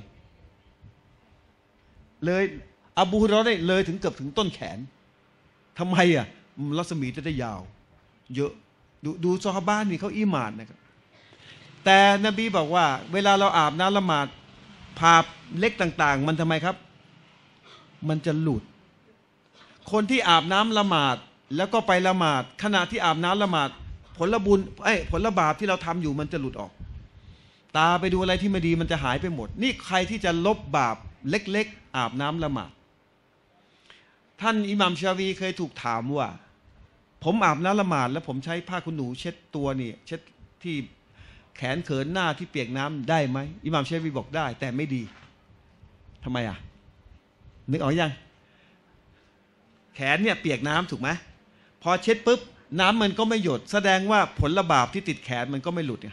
เลยอบูฮุรอยเราะห์ได้เลยถึงเกือบถึงต้นแขนทำไมอ่ะรัศมีจะได้ยาวเยอะดูดูซอฮาบะห์นี่เขาอีหม่านนะครับแต่นบีบอกว่าเวลาเราอาบน้ำละหมาดภาพเล็กต่างๆมันทำไมครับมันจะหลุดคนที่อาบน้ำละหมาดแล้วก็ไปละหมาดขณะที่อาบน้ำละหมาดผลบุญไอ้ผลบาปที่เราทำอยู่มันจะหลุดออกตาไปดูอะไรที่ไม่ดีมันจะหายไปหมดนี่ใครที่จะลบบาปเล็กๆอาบน้ำละหมาดท่านอิหม่ามชาวีเคยถูกถามว่าผมอาบน้ำละหมาดแล้วผมใช้ผ้าขนหนูเช็ดตัวนี่เช็ดที่แขนเขินหน้าที่เปียกน้ำได้ไหมอิหม่ามชาวีบอกได้แต่ไม่ดีทำไมอ่ะนึกออกยังแขนเนี่ยเปียกน้ำถูกไหมพอเช็ดปุ๊บน้ำมันก็ไม่หยดแสดงว่าผลบาปที่ติดแขนมันก็ไม่หลุดไง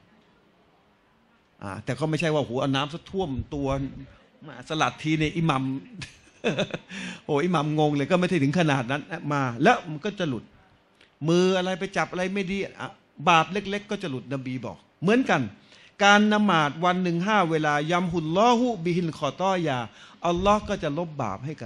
อ่าแต่ก็ไม่ใช่ว่าโหเอาน้ำซะท่วมตัวสลัดทีเนี่ยอิหมัม โอ้อิหมัมงงเลยก็ไม่ได้ถึงขนาดนั้นมาแล้วมันก็จะหลุดมืออะไรไปจับอะไรไม่ดีบาปเล็กๆก็จะหลุดนบีบอกเหมือนกันการนมาดวันหนึ่งห้าเวลายัมฮุลลอฮุบิฮินขอต้อยาอัลลอฮ์ก็จะลบบาปให้กับเรา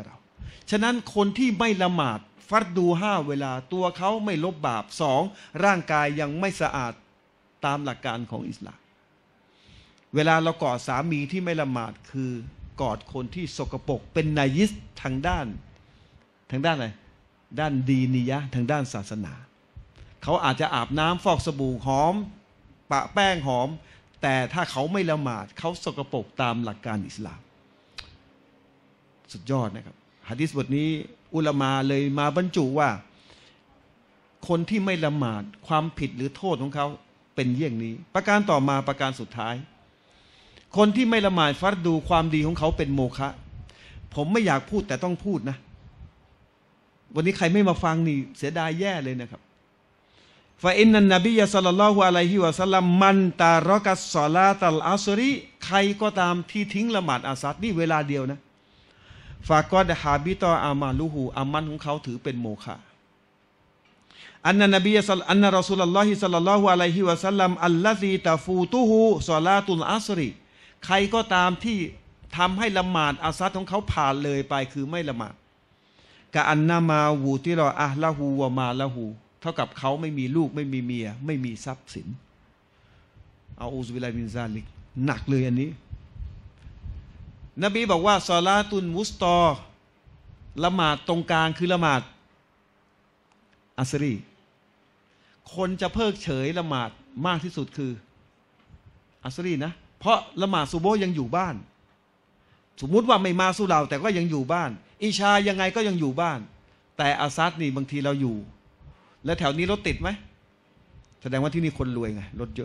ฉะนั้นคนที่ไม่ละหมาดฟัรดูห้าเวลาตัวเขาไม่ลบบาปสองร่างกายยังไม่สะอาดตามหลักการของอิสลามเวลาเรากอดสามีที่ไม่ละหมาดคือกอดคนที่สกปรกเป็นนายิสทางด้านทางด้านอะไรด้านดีนียะทางด้านศาสนาเขาอาจจะอาบน้ำฟอกสบู่หอมปะแป้งหอมแต่ถ้าเขาไม่ละหมาดเขาสกปรกตามหลักการอิสลามสุดยอดนะครับหะดีษบทนี้อุลามาเลยมาบรรจุว่าคนที่ไม่ละหมาดความผิดหรือโทษของเขาเป็นเยี่ยงนี้ประการต่อมาประการสุดท้ายคนที่ไม่ละหมาดฟัรดูความดีของเขาเป็นโมฆะผมไม่อยากพูดแต่ต้องพูดนะวันนี้ใครไม่มาฟังนี่เสียดายแย่เลยนะครับฟาอินนันนบียะศ็อลลัลลอฮุอะลัยฮิวะซัลลัมมันตารอกัสศอลาตัลอัศรีใครก็ตามที่ทิ้งละหมาดอาซัดนี่เวลาเดียวนะฟากอดฮาบิตออามาลูฮูอามันของเขาถือเป็นโมฆะอันนันนบียะอันนะรอซูลุลลอฮิศ็อลลัลลอฮุอะลัยฮิวะซัลลัมอัลลซีตะฟูตุฮูศอลาตุลอัศรีใครก็ตามที่ทำให้ละหมาดอาซัดของเขาผ่านเลยไปคือไม่ละหมาดกะอันนามาวูติรออะละฮูวะมาละฮูเท่ากับเขาไม่มีลูกไม่มีเมียไม่มีทรัพย์สินเอาอูซุบิลลาฮิมินซาลิกหนักเลยอันนี้นบีบอกว่าศอลาตุนมุสตอละหมาดตรงกลางคือละหมาดอัสรีคนจะเพิกเฉยละหมาดมากที่สุดคืออัสรีนะเพราะละหมาดซุโบฮ์ยังอยู่บ้านสมมุติว่าไม่มาสุเราแต่ก็ยังอยู่บ้านอิชายังไงก็ยังอยู่บ้านแต่อาซัดนี่บางทีเราอยู่แล้วแถวนี้รถติดไหมแสดงว่าที่นี่คนรวยไงรถเยอะ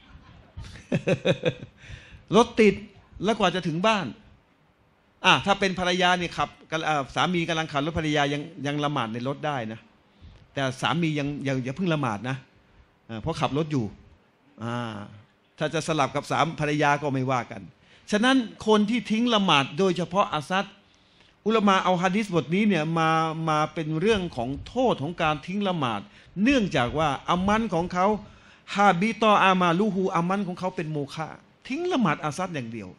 รถติดแล้วกว่าจะถึงบ้านอ่ะถ้าเป็นภรรยาเนี่ยขับสามีกำลังขับรถภรรยายังยังละหมาดในรถได้นะแต่สามียังยังอย่าเพิ่งละหมาดนะเพราะขับรถอยู่อ่าถ้าจะสลับกับสามภรรยาก็ไม่ว่ากันฉะนั้นคนที่ทิ้งละหมาดโดยเฉพาะอาซัดอุลามาเอาหะดีษบทนี้เนี่ยมามาเป็นเรื่องของโทษของการทิ้งละหมาดเนื่องจากว่าอามันของเขาฮาบิตออามาลูฮูอามันของเขาเป็นโมฆะทิ้งละหมาดอาซัดอย่างเดียว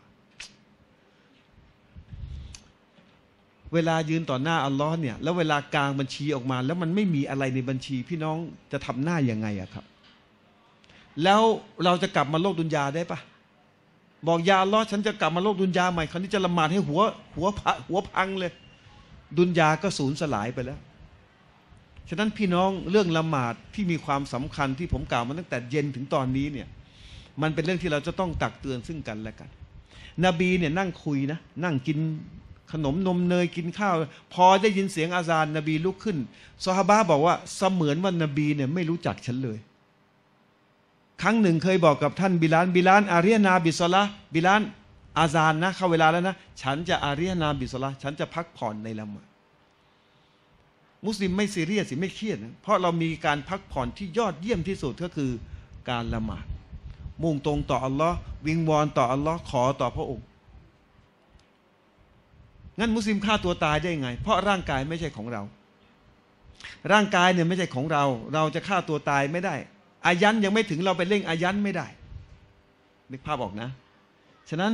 เวลายืนต่อหน้าอัลลอฮ์เนี่ยแล้วเวลากลางบัญชีออกมาแล้วมันไม่มีอะไรในบัญชีพี่น้องจะทำหน้ายังไงอะครับแล้วเราจะกลับมาโลกดุนยาได้ปะบอกยาอัลลอฮ์ฉันจะกลับมาโลกดุนยาใหม่คราวนี้จะละหมาดให้หัวหัวหัวพังเลยดุนยาก็สูญสลายไปแล้วฉะนั้นพี่น้องเรื่องละหมาดที่มีความสำคัญที่ผมกล่าวมาตั้งแต่เย็นถึงตอนนี้เนี่ยมันเป็นเรื่องที่เราจะต้องตักเตือนซึ่งกันและกันนบีเนี่ยนั่งคุยนะนั่งกินขนมนมเนยกินข้าวพอได้ยินเสียงอาซานนบีลุกขึ้นซอฮาบะห์บอกว่าเสมือนว่านบีเนี่ยไม่รู้จักฉันเลยครั้งหนึ่งเคยบอกกับท่านบิลานบิลานอารียนาบิศอลาบิลานอาซานนะเข้าเวลาแล้วนะฉันจะอารียนาบิศอลาฉันจะพักผ่อนในละหมาดมุสลิมไม่ซีเรียสสิไม่เครียดนะเพราะเรามีการพักผ่อนที่ยอดเยี่ยมที่สุดก็คือการละหมาดมุ่งตรงต่ออัลลอฮ์วิงวอนต่ออัลลอฮ์ขอต่อพระองค์งั้นมุสลิมฆ่าตัวตายได้ยังไงเพราะร่างกายไม่ใช่ของเราร่างกายเนี่ยไม่ใช่ของเราเราจะฆ่าตัวตายไม่ได้อายันยังไม่ถึงเราไปเร่งอายันไม่ได้นึกภาพออกนะฉะนั้น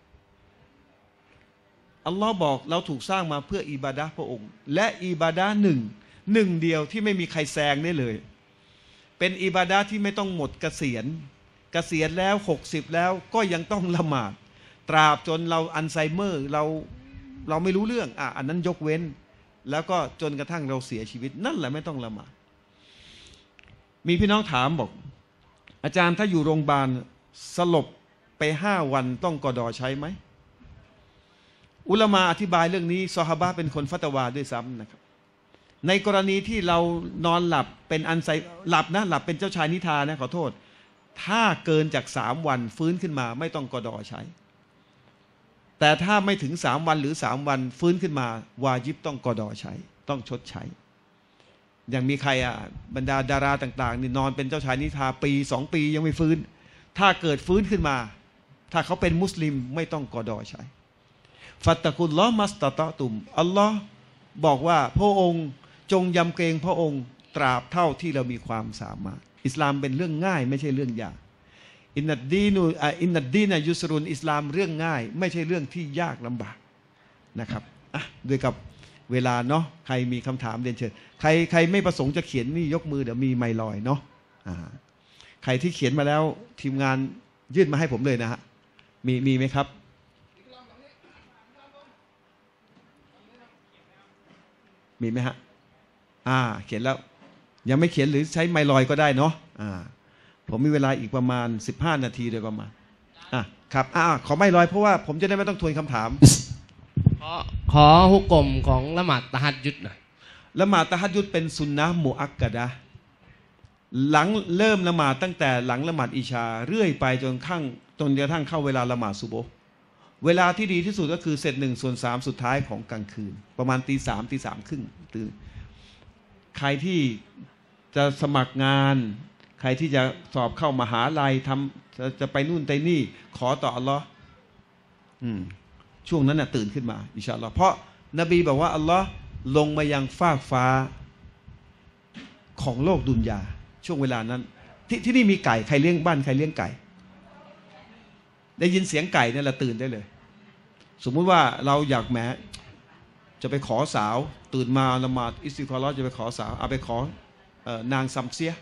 อัลลอฮ์บอกเราถูกสร้างมาเพื่ออิบาดะห์พระองค์และอิบาดะห์หนึ่งหนึ่งเดียวที่ไม่มีใครแซงได้เลยเป็นอิบาดะห์ที่ไม่ต้องหมดเกษียณเกษียณแล้วหกสิบแล้วก็ยังต้องละหมาดตราบจนเราอัลไซเมอร์เราเราไม่รู้เรื่องอ่ะอันนั้นยกเว้นแล้วก็จนกระทั่งเราเสียชีวิตนั่นแหละไม่ต้องละหมาดมีพี่น้องถามบอกอาจารย์ถ้าอยู่โรงพยาบาลสลบไปห้าวันต้องกอดอใช้ไหมอุลามาอธิบายเรื่องนี้ซอฮาบะห์เป็นคนฟัตวาด้วยซ้ำนะครับในกรณีที่เรานอนหลับเป็นอันไซหลับนะหลับเป็นเจ้าชายนิทรานะขอโทษถ้าเกินจากสามวันฟื้นขึ้นมาไม่ต้องกอดอใช้แต่ถ้าไม่ถึงสามวันหรือสามวันฟื้นขึ้นมาวาญิบต้องกอดอใช้ต้องชดใช้อย่างมีใครอ่ะบรรดาดาราต่างๆนี่นอนเป็นเจ้าชายนิทราปีสองปียังไม่ฟื้นถ้าเกิดฟื้นขึ้นมาถ้าเขาเป็นมุสลิมไม่ต้องกอดอใช้ฟัตตะกุลลอฮ์มัสตะตะตุมอัลลอฮ์บอกว่าพระองค์จงยำเกรงพระองค์ตราบเท่าที่เรามีความสามารถอิสลามเป็นเรื่องง่ายไม่ใช่เรื่องยากอินนัดดีนูอินนัดดีนะยุสรุนอิสลามเรื่องง่ายไม่ใช่เรื่องที่ยากลำบากนะครับอ่ะด้วยกับเวลาเนาะใครมีคำถามเรียนเชิญใครใครไม่ประสงค์จะเขียนนี่ยกมือเดี๋ยวมีไมค์ลอยเนาะอ่าใครที่เขียนมาแล้วทีมงานยื่นมาให้ผมเลยนะฮะมีมีไหมครับมีไหมฮะอ่าเขียนแล้วยังไม่เขียนหรือใช้ไมค์ลอยก็ได้เนาะอ่าผมมีเวลาอีกประมาณสิบห้านาทีโดยประมาณอ่ะครับอ่าขอไมค์ลอยเพราะว่าผมจะได้ไม่ต้องทวนคำถามขอขอฮุกกลมของละหมาดตะฮัดยุดหน่อยละหมาดตะฮัดยุดเป็นสุนนะมุอักกะดะห์หลังเริ่มละหมาดตั้งแต่หลังละหมาดอิชาเรื่อยไปจนข้างจนกระทั่งเข้าเวลาละหมาดซุบฮ์เวลาที่ดีที่สุดก็คือเสร็จหนึ่งส่วนสามสุดท้ายของกลางคืนประมาณตีสามตีสามครึ่งตื่นใครที่จะสมัครงานใครที่จะสอบเข้ามหาลัยทำจะจะไปนู่นไปนี่ขอต่ออัลลอฮ์อืมช่วงนั้นน่ะตื่นขึ้นมาอินชาอัลลอฮ์เพราะนบีบอกว่าอัลลอฮ์ลงมายังฟากฟ้าของโลกดุนยาช่วงเวลานั้นทที่นี่มีไก่ใครเลี้ยงบ้านใครเลี้ยงไก่ได้ยินเสียงไก่เนี่ยเราตื่นได้เลยสมมุติว่าเราอยากแหมจะไปขอสาวตื่นมาละหมาดอิสติฆอเราะห์จะไปขอสาวเอาไปขอนางซัมเซีย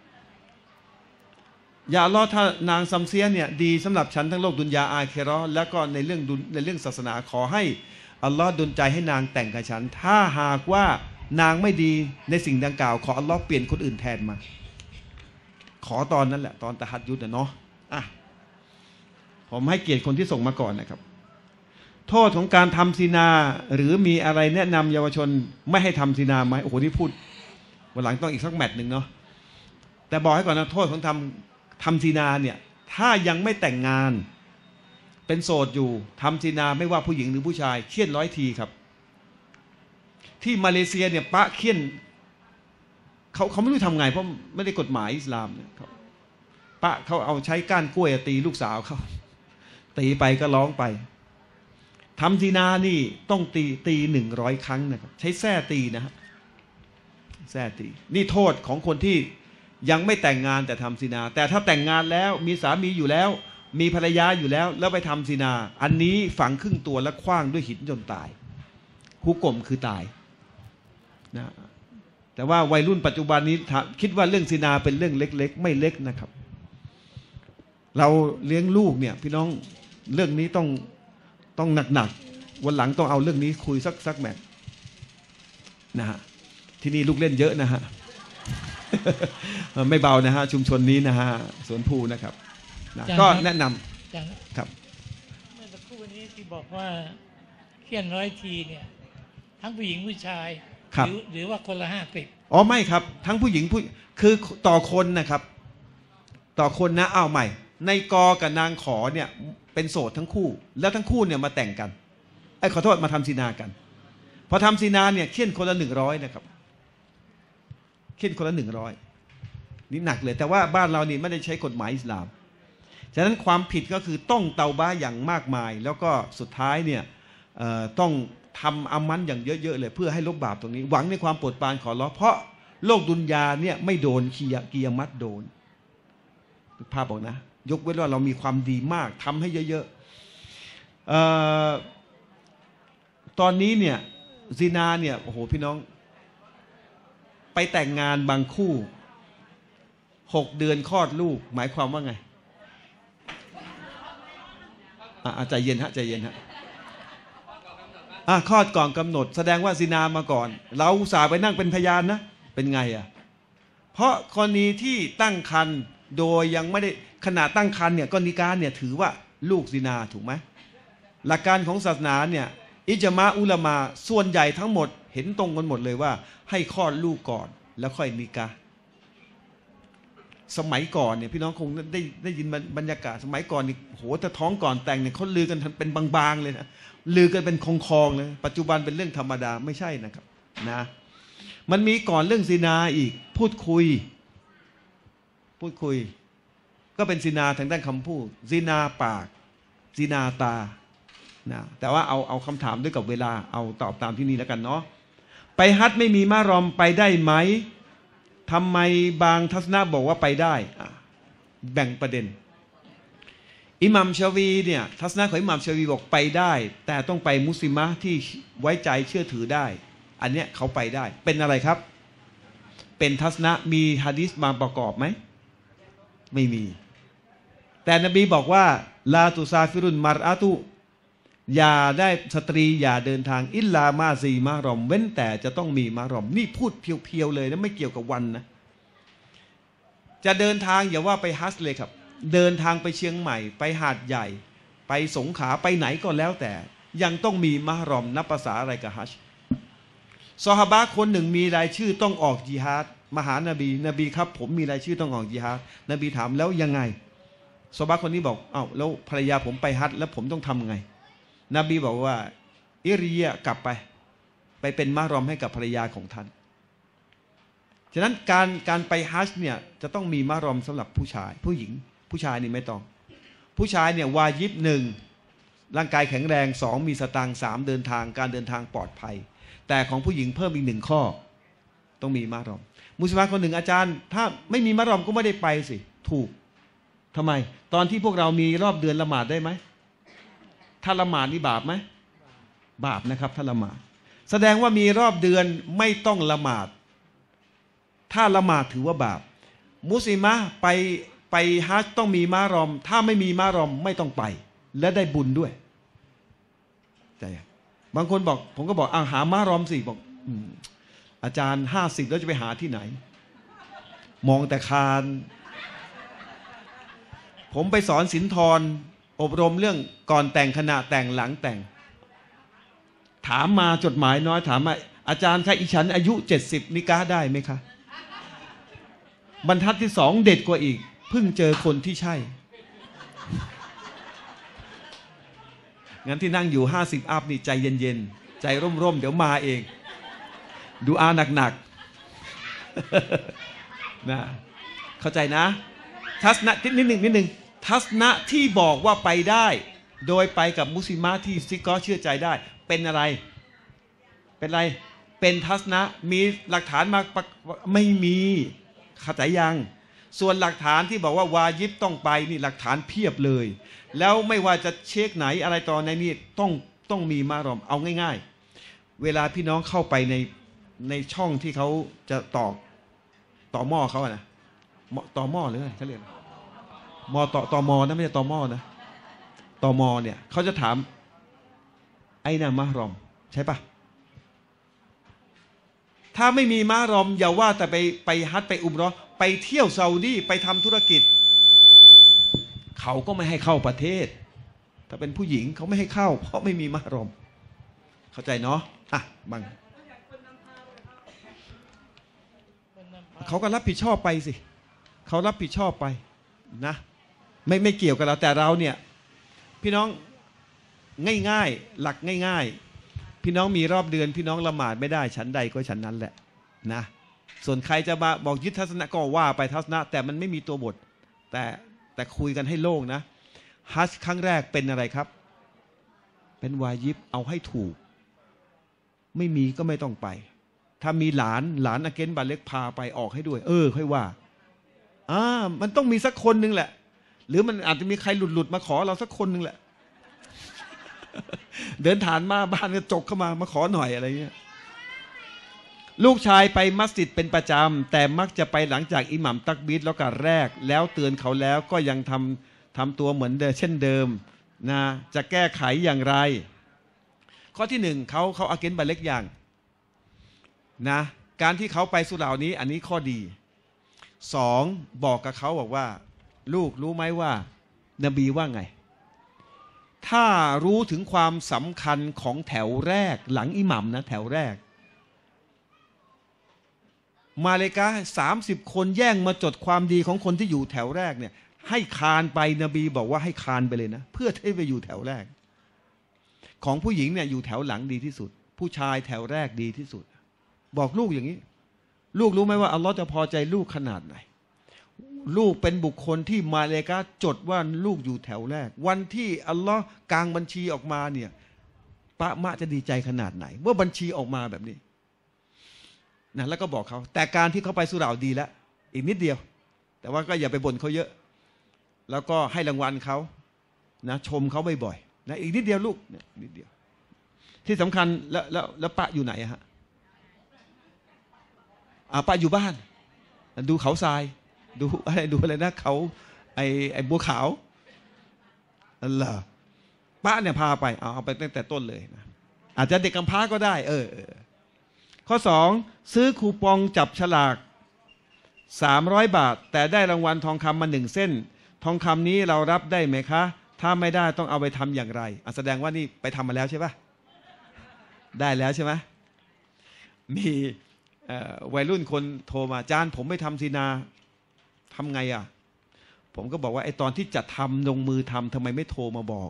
อย่าอัลลอฮ์ถ้านางซัมเซียเนี่ยดีสำหรับฉันทั้งโลกดุนยาอาเคเราะห์แล้วก็ในเรื่องในเรื่องศาสนาขอให้อัลลอฮ์ดลใจให้นางแต่งกับฉันถ้าหากว่านางไม่ดีในสิ่งดังกล่าวขออัลลอฮ์เปลี่ยนคนอื่นแทนมาขอตอนนั้นแหละตอนตะฮัดยุดนะเนาะอ่ะผมให้เกียรติคนที่ส่งมาก่อนนะครับโทษของการทำซินาหรือมีอะไรแนะนำเยาวชนไม่ให้ทำซินาไหมโอ้โหนี่พูดวันหลังต้องอีกสักแมตช์หนึ่งเนาะแต่บอกให้ก่อนนะโทษของทำทำซินาเนี่ยถ้ายังไม่แต่งงานเป็นโสดอยู่ทำซินาไม่ว่าผู้หญิงหรือผู้ชายเคี่ยนร้อยทีครับที่มาเลเซียเนี่ยปะเคี่ยนเขาเขาไม่รู้ทำไงเพราะไม่ได้กฎหมายอิสลามเนี่ยเขาปะเขาเอาใช้ก้านกล้วยตีลูกสาวเขาตีไปก็ร้องไปทำซินานี่ต้องตีตีหนึ่งร้อยครั้งนะครับใช้แส้ตีนะฮะแส้ตีนี่โทษของคนที่ยังไม่แต่งงานแต่ทำซินาแต่ถ้าแต่งงานแล้วมีสามีอยู่แล้วมีภรรยาอยู่แล้วแล้วไปทำซินาอันนี้ฝังครึ่งตัวและคว้างด้วยหินจนตายฮุกกลมคือตายนะแต่ว่าวัยรุ่นปัจจุบันนี้คิดว่าเรื่องซินาเป็นเรื่องเล็กๆไม่เล็กนะครับเราเลี้ยงลูกเนี่ยพี่น้องเรื่องนี้ต้องต้องหนักๆวันหลังต้องเอาเรื่องนี้คุยสักสักแมตช์นะฮะที่นี่ลูกเล่นเยอะนะฮะ ไม่เบานะฮะชุมชนนี้นะฮะสวนภูนะครับนะก็แนะนำครับเมื่อสักครู่นี้ที่บอกว่าเขียนร้อยทีเนี่ยทั้งผู้หญิงผู้ชายหรือหรือว่าคนละห้าสิบอ๋อไม่ครับทั้งผู้หญิงผู้คือต่อคนนะครับต่อคนนะอ้าวใหม่ในกอกับนางขอเนี่ยเป็นโสดทั้งคู่แล้วทั้งคู่เนี่ยมาแต่งกันไอ้ขอโทษมาทำซินากันพอทำซินาเนี่ยเคี่ยนคนละหนึ่งร้อยนะครับเคี่ยนคนละหนึ่งร้อยนี่หนักเลยแต่ว่าบ้านเรานี่ไม่ได้ใช้กฎหมายอิสลามฉะนั้นความผิดก็คือต้องเตาบ้าอย่างมากมายแล้วก็สุดท้ายเนี่ยต้องทำอามันอย่างเยอะๆเลยเพื่อให้ลบบาปตรงนี้หวังในความโปรดปรานขอร้องเพราะโลกดุนยาเนี่ยไม่โดนกียกียมัดโดนภาพบอกนะยกเว้นว่าเรามีความดีมากทำให้เยอะๆตอนนี้เนี่ยซินาเนี่ยโอ้โหพี่น้องไปแต่งงานบางคู่หกเดือนคลอดลูกหมายความว่าไงอ่ะใจเย็นฮะใจเย็นฮะอ่ะคลอดก่อนกำหนดแสดงว่าซินามาก่อนเราอุตส่าห์ไปนั่งเป็นพยานนะเป็นไงอ่ะเพราะกรณีที่ตั้งครรภ์โดยยังไม่ได้ขณะตั้งครรภ์เนี่ยก็นิกาเนี่ยถือว่าลูกซินาถูกไหมหลักการของศาสนาเนี่ยอิจมะอุลามาส่วนใหญ่ทั้งหมดเห็นตรงกันหมดเลยว่าให้คลอดลูกก่อนแล้วค่อยนิกาสมัยก่อนเนี่ยพี่น้องคงได้ได้ยินบรรยากาศสมัยก่อนนี่โหถ้าท้องก่อนแต่งเนี่ยเขาลือกันเป็นบางๆเลยนะลือกันเป็นคลองๆเลยปัจจุบันเป็นเรื่องธรรมดาไม่ใช่นะครับนะมันมีก่อนเรื่องซินาอีกพูดคุยพูดคุยก็เป็นซินาทางด้านคำพูดซินาปากซินาตานะแต่ว่าเอาเอาคำถามด้วยกับเวลาเอาตอบตามที่นี่แล้วกันเนาะไปฮัจญ์ไม่มีมะรอมไปได้ไหมทำไมบางทัศนะบอกว่าไปได้แบ่งประเด็นอิหม่ามชาวีเนี่ยทัศนะของอิหม่ามชาวีบอกไปได้แต่ต้องไปมุสลิมะที่ไว้ใจเชื่อถือได้อันเนี้ยเขาไปได้เป็นอะไรครับเป็นทัศนะมีหะดีษมาประกอบไหมไม่มีแต่นบีบอกว่าลาตุซาฟิรุนมารอาตุอย่าได้สตรีอย่าเดินทางอิลลามาซีมารอมเว้นแต่จะต้องมีมารอมนี่พูดเพียวๆเลยนะไม่เกี่ยวกับวันนะจะเดินทางอย่าว่าไปฮัจญ์เลยครับเดินทางไปเชียงใหม่ไปหาดใหญ่ไปสงขลาไปไหนก็แล้วแต่ยังต้องมีมารอมนับภาษาอะไรกับฮัจญ์ซอฮาบะห์คนหนึ่งมีรายชื่อต้องออกญิฮาดมาหานบีนบีครับผมมีรายชื่อต้องออกญิฮาดนบีถามแล้วยังไงซอฮาบะห์คนนี้บอกอ้าวแล้วภรรยาผมไปฮัจญ์แล้วผมต้องทำไงนบีบอกว่าอิริยะกลับไปไปเป็นมารอมให้กับภรรยาของท่านฉะนั้นการการไปฮัจญ์เนี่ยจะต้องมีมารอมสำหรับผู้ชายผู้หญิงผู้ชายนี่ไม่ต้องผู้ชายเนี่ยวาญิบหนึ่งร่างกายแข็งแรงสองมีสตางค์สามเดินทางการเดินทางปลอดภัยแต่ของผู้หญิงเพิ่มอีกหนึ่งข้อต้องมีมารอมมุสลิมคนหนึ่งอาจารย์ถ้าไม่มีมารอมก็ไม่ได้ไปสิถูกทำไมตอนที่พวกเรามีรอบเดือนละหมาดได้ไหมถ้าละหมาดนี่บาปไหมบาปนะครับถ้าละหมาดแสดงว่ามีรอบเดือนไม่ต้องละหมาดถ้าละหมาดถือว่าบาปมุสลิมะไปไปฮัจญ์ต้องมีมารอมถ้าไม่มีมารอมไม่ต้องไปและได้บุญด้วยใช่บางคนบอกผมก็บอกอ่าหามารอมสิบอกอืมอาจารย์ห้าสิบแล้วจะไปหาที่ไหนมองแต่คานผมไปสอนศิลธรอบรมเรื่องก่อนแต่งขณะแต่งหลังแต่งถามมาจดหมายน้อยถามมาอาจารย์ถ้าอีฉันอายุเจ็ดสิบนิกาได้ไหมคะบรรทัดที่สองเด็ดกว่าอีกเพิ่งเจอคนที่ใช่งั้นที่นั่งอยู่ห้าสิบอัพนี่ใจเย็นๆใจร่มๆเดี๋ยวมาเองดูอาหนักๆนะเข้าใจนะทัศนะนิดหนึ่งนิดหนึ่งทัศนะที่บอกว่าไปได้โดยไปกับมุสลิมะที่ซิกอเชื่อใจได้เป็นอะไรเป็นอะไรเป็นทัศนะมีหลักฐานมาไม่มีเข้าใจยังส่วนหลักฐานที่บอกว่าวาญิบต้องไปนี่หลักฐานเพียบเลยแล้วไม่ว่าจะเช็คไหนอะไรตอนในนี้ต้องต้องมีมารอมเอาง่ายๆเวลาพี่น้องเข้าไปในในช่องที่เขาจะต่อต่อหม้อเขาอะนะต่อหม้อหรือไงเขาเรียกมอต่อต่อมอนะไม่ใช่ต่อหม้อนะต่อมอเนี่ยเขาจะถามไอ้น่ะมารอมใช่ปะถ้าไม่มีมารอมอย่าว่าแต่ไปไปฮัจญ์ไปอุมเราะห์ไปเที่ยวซาอุดีไปทำธุรกิจเขาก็ไม่ให้เข้าประเทศถ้าเป็นผู้หญิงเขาไม่ให้เข้าเพราะไม่มีมารอมเข้าใจเนาะอ่ะบังเขาก็รับผิดชอบไปสิเขารับผิดชอบไปนะไม่ไม่เกี่ยวกับเราแต่เราเนี่ยพี่น้องง่ายๆหลักง่ายๆพี่น้องมีรอบเดือนพี่น้องละหมาดไม่ได้ฉันใดก็ฉันนั้นแหละนะส่วนใครจะมาบอกยึดทัศนะก็ว่าไปทัศนะแต่มันไม่มีตัวบทแต่แต่คุยกันให้โล่งนะฮัจญ์ครั้งแรกเป็นอะไรครับเป็นวาญิบเอาให้ถูกไม่มีก็ไม่ต้องไปถ้ามีหลานหลานอาเกนบาเล็กพาไปออกให้ด้วยเออค่อยว่าอ่ามันต้องมีสักคนนึงแหละหรือมันอาจจะมีใครหลุดหลุดมาขอเราสักคนนึงแหละเดินฐานมาบ้านก็จกเข้ามามาขอหน่อยอะไรเงี้ยลูกชายไปมัสยิดเป็นประจำแต่มักจะไปหลังจากอิหมัมตักบีรแล้วก็แรกแล้วเตือนเขาแล้วก็ยังทำทำตัวเหมือนเดิมเช่นเดิมนะจะแก้ไขอย่างไรข้อที่หนึ่งเขาเขาอาเกนบาเล็กอย่างนะการที่เขาไปสุเหร่านี้อันนี้ข้อดีสองบอกกับเขาบอกว่าลูกรู้ไหมว่านบีว่าไงถ้ารู้ถึงความสำคัญของแถวแรกหลังอิหมัมนะแถวแรกมาเลกาสามสิบคนแย่งมาจดความดีของคนที่อยู่แถวแรกเนี่ยให้คานไปนบีบอกว่าให้คานไปเลยนะเพื่อให้ไปอยู่แถวแรกของผู้หญิงเนี่ยอยู่แถวหลังดีที่สุดผู้ชายแถวแรกดีที่สุดบอกลูกอย่างนี้ลูกรู้ไหมว่าอัลลอฮ์จะพอใจลูกขนาดไหนลูกเป็นบุคคลที่มาเลกาจดว่าลูกอยู่แถวแรกวันที่อัลลอฮ์กางบัญชีออกมาเนี่ยปะมะจะดีใจขนาดไหนเมื่อบัญชีออกมาแบบนี้นะแล้วก็บอกเขาแต่การที่เขาไปสุเหร่าดีแล้วอีกนิดเดียวแต่ว่าก็อย่าไปบ่นเขาเยอะแล้วก็ให้รางวัลเขานะชมเขาบ่อยๆนะอีกนิดเดียวลูกนิดเดียวที่สำคัญแล้วแล้วแล้วปะอยู่ไหนฮะอ่าป้าอยู่บ้านดูเขาทรายดูอะไรดูอะไรนะเขาไอไอบัวขาวนั่นเหรอป้าเนี่ยพาไปเอาเอาไปตั้งแต่ต้นเลยนะอาจจะเด็กกำพร้าก็ได้เออข้อสองซื้อคูปองจับฉลากสามร้อยบาทแต่ได้รางวัลทองคำมาหนึ่งเส้นทองคำนี้เรารับได้ไหมคะถ้าไม่ได้ต้องเอาไปทำอย่างไรแสดงว่านี่ไปทำมาแล้วใช่ปะได้แล้วใช่ไหมมีวัยรุ่นคนโทรมาอาจารย์ผมไม่ทำซีนาทำไงอ่ะผมก็บอกว่าไอ้ตอนที่จะทำลงมือทำทำไมไม่โทรมาบอก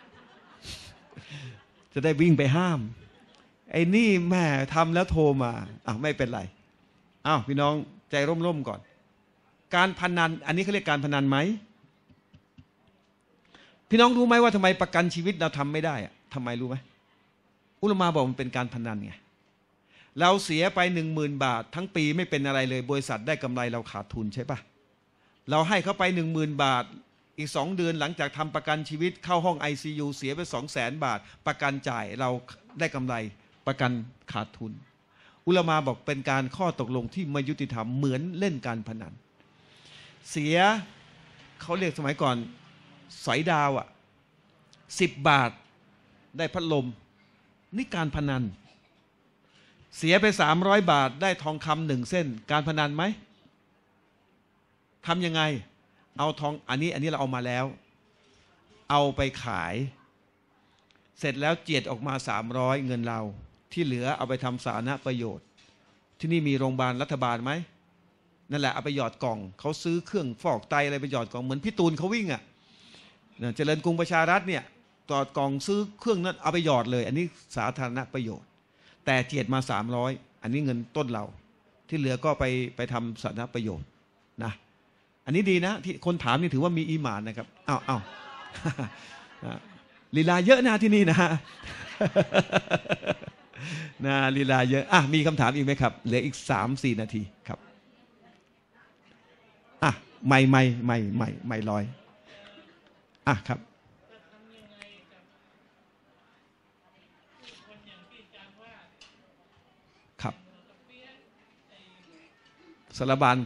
จะได้วิ่งไปห้ามไอ้นี่แม่ทำแล้วโทรมาอ่ะไม่เป็นไรอ้าวพี่น้องใจร่มๆก่อนการพนันอันนี้เขาเรียกการพนันไหมพี่น้องรู้ไหมว่าทำไมประกันชีวิตเราทำไม่ได้อะทำไมรู้ไหมอุลามะบอกมันเป็นการพนันไงเราเสียไปหนึ่งหมื่นบาททั้งปีไม่เป็นอะไรเลยบริษัทได้กำไรเราขาดทุนใช่ปะเราให้เขาไปหนึ่งหมื่นบาทอีกสองเดือนหลังจากทำประกันชีวิตเข้าห้อง ไอ ซี ยู เสียไปสองแสนบาทประกันจ่ายเราได้กำไรประกันขาดทุนอุลามะบอกเป็นการข้อตกลงที่ไม่ยุติธรรมเหมือนเล่นการพนันเสียเขาเรียกสมัยก่อนสอยดาวอ่ะสิบบาทได้พัดลมนี่การพนันเสียไปสามร้อยบาทได้ทองคำหนึ่งเส้นการพนันไหมทำยังไงเอาทองอันนี้อันนี้เราเอามาแล้วเอาไปขายเสร็จแล้วเจียดออกมาสามร้อยเงินเราที่เหลือเอาไปทำสาธารณประโยชน์ที่นี่มีโรงพยาบาลรัฐบาลไหมนั่นแหละเอาไปหยอดกล่องเขาซื้อเครื่องฟอกไตอะไรไปหยอดกล่องเหมือนพี่ตูนเขาวิ่งอ่ะเจริญกรุงประชารัฐเนี่ยหยอดกล่องซื้อเครื่องนั้นเอาไปหยอดเลยอันนี้สาธารณประโยชน์แต่เจียดมาสามร้อยอันนี้เงินต้นเราที่เหลือก็ไปไปทำสาธารณประโยชน์นะอันนี้ดีนะที่คนถามนี่ถือว่ามีอีหม่านนะครับอ้าวอ้าวลีลาเยอะนะที่นี่นะนะลีลาเยอะอ่ะมีคำถามอีกไหมครับเหลืออีกสามสี่นาทีครับอ่ะไม่ไม่ไม่ไม่ไม่ลอยอ่ะครับครับสารบัญ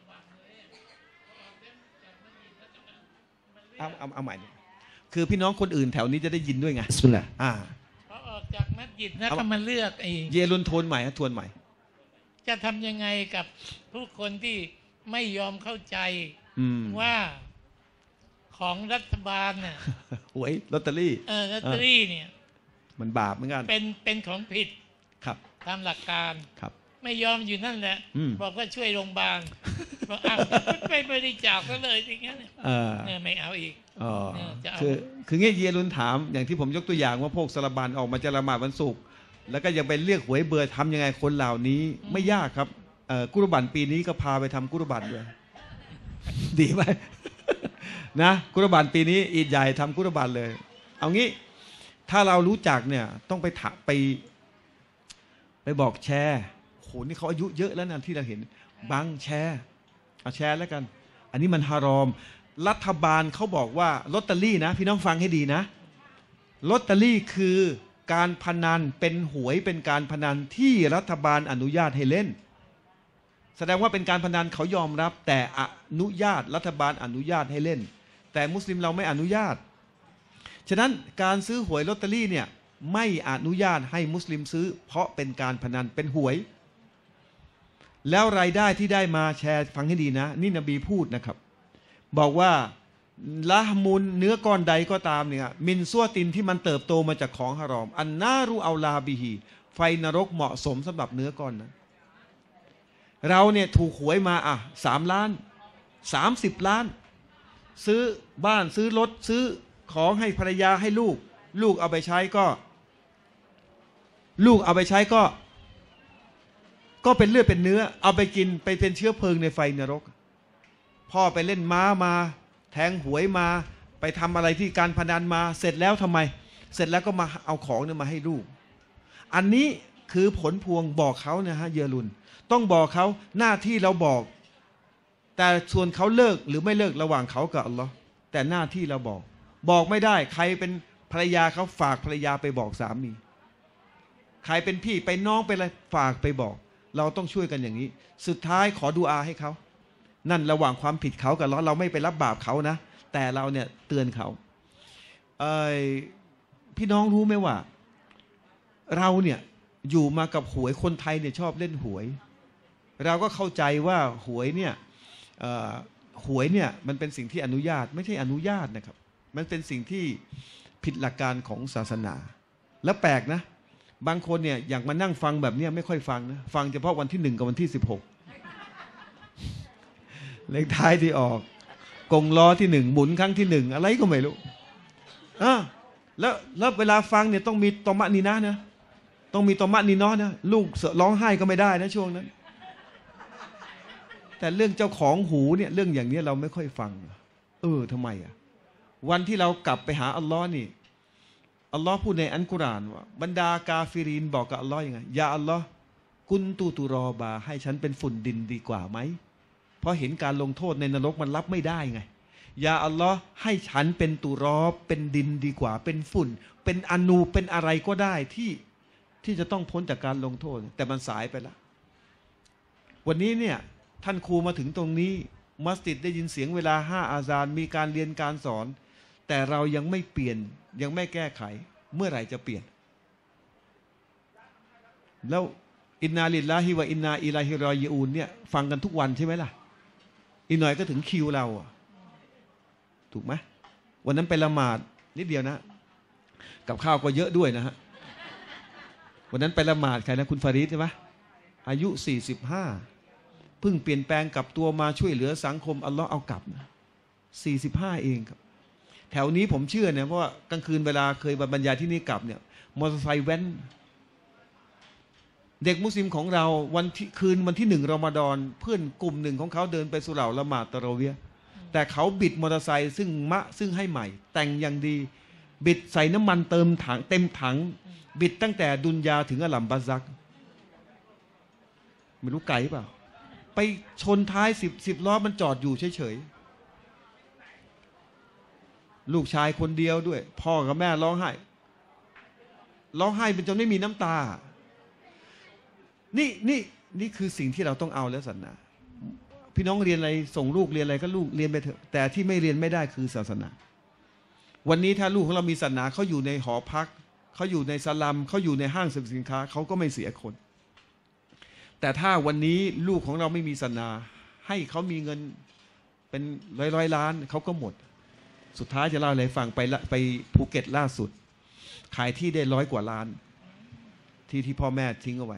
เอาเอาเอาใหม่คือพี่น้องคนอื่นแถวนี้จะได้ยินด้วยไงบิสมิลลาห์อ่าพอออกจากมัสยิดนะก็มาเลือกไอ้เยรุนโทนใหม่ทวนใหม่จะทำยังไงกับผู้คนที่ไม่ยอมเข้าใจว่าของรัฐบาลน่ะหวยลอตเตอรี่เออลอตเตอรี่เนี่ยมันบาปเหมือนกันเป็นเป็นของผิดครับตามหลักการครับไม่ยอมอยู่นั่นแหละบอกว่าช่วยโรงพยาบาลบอกอ้าวไม่บริจาคก็เลยอย่างเงี้ยเนี่ยไม่เอาอีกอ๋อคือคือเงี้ยเยรุนถามอย่างที่ผมยกตัวอย่างว่าพวกสารบัญออกมาจะละหมาดวันศุกร์แล้วก็ยังไปเรียกหวยเบอร์ทำยังไงคนเหล่านี้ไม่ยากครับกุรบันปีนี้ก็พาไปทำกุรบันด้วยดีไหมนะกุรบันปีนี้อีดใหญ่ทำกุรบันเลยเอางี้ถ้าเรารู้จักเนี่ยต้องไปถะไปไปบอกแชร์โหนี่เขาอายุเยอะแล้วนะที่เราเห็นบังแชร์เอาแชร์แล้วกันอันนี้มันฮารอมรัฐบาลเขาบอกว่าลอตเตอรี่นะพี่น้องฟังให้ดีนะลอตเตอรี่คือการพนันเป็นหวยเป็นการพนันที่รัฐบาลอนุญาตให้เล่นแสดงว่าเป็นการพนันเขายอมรับแต่อนุญาตรัฐบาลอนุญาตให้เล่นแต่มุสลิมเราไม่อนุญาตฉะนั้นการซื้อหวยลอตเตอรี่เนี่ยไม่อนุญาตให้มุสลิมซื้อเพราะเป็นการพนันเป็นหวยแล้วรายได้ที่ได้มาแชร์ฟังให้ดีนะนี่นบีพูดนะครับบอกว่าละมุนเนื้อก้อนใดก็ตามเนี่ยมินซัวตินที่มันเติบโตมาจากของฮารอมอันนารูเอาลาบิฮีไฟนรกเหมาะสมสำหรับเนื้อก้อนนั้นเราเนี่ยถูกหวยมาอ่ะสามล้านสามสิบล้านซื้อบ้านซื้อรถซื้อของให้ภรรยาให้ลูกลูกเอาไปใช้ก็ลูกเอาไปใช้ก็ก็เป็นเลือดเป็นเนื้อเอาไปกินไปเป็นเชื้อเพลิงในไฟนรกพ่อไปเล่นม้ามาแทงหวยมาไปทำอะไรที่การพนันมาเสร็จแล้วทำไมเสร็จแล้วก็มาเอาของเนี่ยมาให้ลูกอันนี้คือผลพวงบอกเขานะฮะเยรุนต้องบอกเขาหน้าที่เราบอกแต่ส่วนเขาเลิกหรือไม่เลิกระหว่างเขากับอัลลอฮ์แต่หน้าที่เราบอกบอกไม่ได้ใครเป็นภรรยาเขาฝากภรรยาไปบอกสามีใครเป็นพี่ไปน้องไปอะไรฝากไปบอกเราต้องช่วยกันอย่างนี้สุดท้ายขอดุอาให้เขานั่นระหว่างความผิดเขากับเราเราไม่ไปรับบาปเขานะแต่เราเนี่ยเตือนเขาเอ้ยพี่น้องรู้ไหมว่าเราเนี่ยอยู่มากับหวยคนไทยเนี่ยชอบเล่นหวยเราก็เข้าใจว่าหวยเนี่ยหวยเนี่ยมันเป็นสิ่งที่อนุญาตไม่ใช่อนุญาตนะครับมันเป็นสิ่งที่ผิดหลักการของศาสนาและแปลกนะบางคนเนี่ยอยากมานั่งฟังแบบนี้ไม่ค่อยฟังนะฟังเฉพาะวันที่หนึ่งกับวันที่สิบหกเลขท้ายที่ออกกงล้อที่หนึ่งหมุนครั้งที่หนึ่งอะไรก็ไม่รู้อ่ะแล้วแล้วเวลาฟังเนี่ยต้องมีตมะนีนะนะต้องมีตมะนีน้อนะลูกร้องไห้ก็ไม่ได้นะช่วงนั้นแต่เรื่องเจ้าของหูเนี่ยเรื่องอย่างนี้เราไม่ค่อยฟังเออทำไมอ่ะวันที่เรากลับไปหาอัลลอฮ์นี่อัลลอฮ์พูดในอัลกุรอานว่าบรรดากาฟิรินบอกกับอัลลอฮ์ยังไงยาอัลลอฮ์กุนตูตุรอบาให้ฉันเป็นฝุ่นดินดีกว่าไหมเพราะเห็นการลงโทษในนรกมันรับไม่ได้ไงยาอัลลอฮ์ให้ฉันเป็นตุรอบเป็นดินดีกว่าเป็นฝุ่นเป็นอนูเป็นอะไรก็ได้ที่ที่จะต้องพ้นจากการลงโทษแต่มันสายไปแล้ววันนี้เนี่ยท่านครูมาถึงตรงนี้มัสยิดได้ยินเสียงเวลาห้าอาซานมีการเรียนการสอนแต่เรายังไม่เปลี่ยนยังไม่แก้ไขเมื่อไหร่จะเปลี่ยนแล้วอินนาลิลลาฮิวะอินนาอิลัยฮิรอญิอูนเนี่ยฟังกันทุกวันใช่ไหมล่ะอีกหน่อยก็ถึงคิวเราอะถูกไหมวันนั้นไปละหมาดนิดเดียวนะกับข้าวก็เยอะด้วยนะฮะวันนั้นไปละหมาดใครนะคุณฟาริดใช่ไหมอายุสี่สิบห้าเพิ่งเปลี่ยนแปลงกลับตัวมาช่วยเหลือสังคมอัลลอฮ์เอากลับนะสี่สิบห้าเองครับแถวนี้ผมเชื่อเนี่ยเพราะว่ากลางคืนเวลาเคยบรรยายที่นี่กลับเนี่ยมอเตอร์ไซค์แว้นเด็กมุสลิมของเราวันที่คืนวันที่หนึ่งรอมฎอนเพื่อนกลุ่มหนึ่งของเขาเดินไปสุเหร่าละหมาดตะเราะเวียห์แต่เขาบิดมอเตอร์ไซค์ซึ่งมะซึ่งให้ใหม่แต่งอย่างดีบิดใส่น้ำมันเติมถังเต็มถังบิดตั้งแต่ดุนยาถึงอัลลัมบาซักไม่รู้ไกลเปล่าไปชนท้ายสิบสิบล้อมันจอดอยู่เฉยๆลูกชายคนเดียวด้วยพ่อกับแม่ร้องไห้ร้องไห้เป็นจนไม่มีน้ำตานี่นี่นี่คือสิ่งที่เราต้องเอาแล้วศาสนาพี่น้องเรียนอะไรส่งลูกเรียนอะไรก็ลูกเรียนไปเถอะแต่ที่ไม่เรียนไม่ได้คือศาสนาวันนี้ถ้าลูกของเรามีศาสนาเขาอยู่ในหอพักเขาอยู่ในสลัมเขาอยู่ในห้างสรรพสินค้าเขาก็ไม่เสียคนแต่ถ้าวันนี้ลูกของเราไม่มีศาสนาให้เขามีเงินเป็นร้อยร้อยล้านเขาก็หมดสุดท้ายจะเล่าอะไรฟังไปไปภูเก็ตล่าสุดขายที่ได้ร้อยกว่าล้านที่ที่พ่อแม่ทิ้งเอาไว้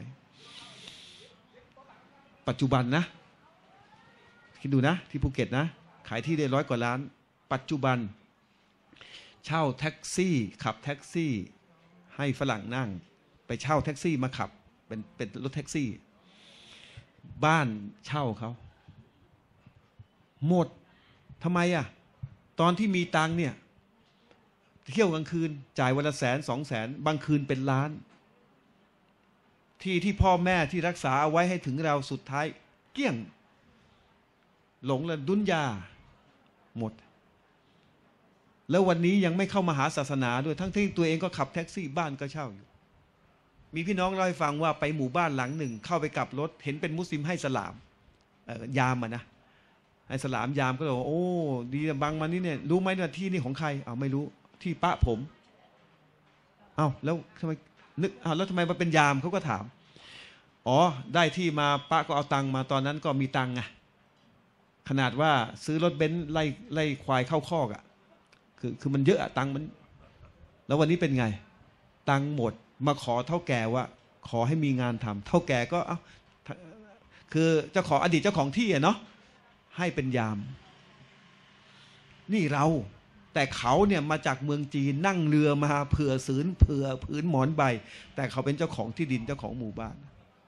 ปัจจุบันนะคิดดูนะที่ภูเก็ตนะขายที่ได้ร้อยกว่าล้านปัจจุบันเช่าแท็กซี่ขับแท็กซี่ให้ฝรั่งนั่งไปเช่าแท็กซี่มาขับเป็นเป็นรถแท็กซี่บ้านเช่าเขาหมดทำไมอ่ะตอนที่มีตังเนี่ยเที่ยวกลางคืนจ่ายวันละแสนสองแสนบางคืนเป็นล้านที่ที่พ่อแม่ที่รักษาเอาไว้ให้ถึงเราสุดท้ายเกลี้ยงหลงละดุนยาหมดแล้ววันนี้ยังไม่เข้ามาหาศาสนาด้วยทั้งที่ตัวเองก็ขับแท็กซี่บ้านก็เช่าอยู่มีพี่น้องเล่าให้ฟังว่าไปหมู่บ้านหลังหนึ่งเข้าไปกลับรถเห็นเป็นมุสลิมให้สลามยามอ่ะนะให้สลามยามก็เลยโอ้ดีบางมันนี่เนี่ยรู้ไหมเนี่ยที่นี่ของใครอ้าวไม่รู้ที่ป้าผมอ้าวแล้วทำไมนึกอ้าวแล้วทำไมมาเป็นยามเขาก็ถามอ๋อได้ที่มาป้าก็เอาตังมาตอนนั้นก็มีตังไงขนาดว่าซื้อรถเบนซ์ไล่ไล่ควายเข้าคอกอ่ะคือคือมันเยอะอะตังมันแล้ววันนี้เป็นไงตังหมดมาขอเท่าแก่ว่าขอให้มีงานทำเท่าแก่ก็เอ้าคือเจ้าของอดีตเจ้าของที่อะเนาะให้เป็นยามนี่เราแต่เขาเนี่ยมาจากเมืองจีนนั่งเรือมาเผื่อศูนย์เผื่อพื้นหมอนใบแต่เขาเป็นเจ้าของที่ดินเจ้าของหมู่บ้าน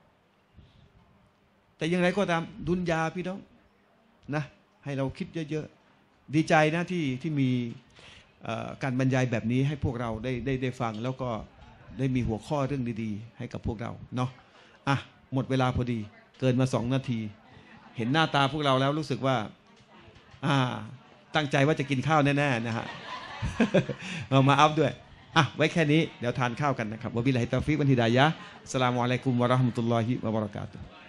แต่อย่างไรก็ตามดุนยาพี่น้องนะให้เราคิดเยอะๆดีใจนะที่ที่มีการบรรยายแบบนี้ให้พวกเราได้ได้ได้ฟังแล้วก็ได้มีหัวข้อเรื่องดีๆให้กับพวกเราเนาะอ่ะหมดเวลาพอดีเกินมาสองนาทีเห็นหน้าตาพวกเราแล้วรู้สึกว่าอ่าตั้งใจว่าจะกินข้าวแน่ๆนะฮะ เอามาอัพด้วยอ่ะไว้แค่นี้เดี๋ยวทานข้าวกันนะครับวะบิลลาฮิตตอฟิกวัลฮิดายะฮ์อัสสลามุอะลัยกุมวะเราะห์มะตุลลอฮิวะบะเราะกาตุฮ์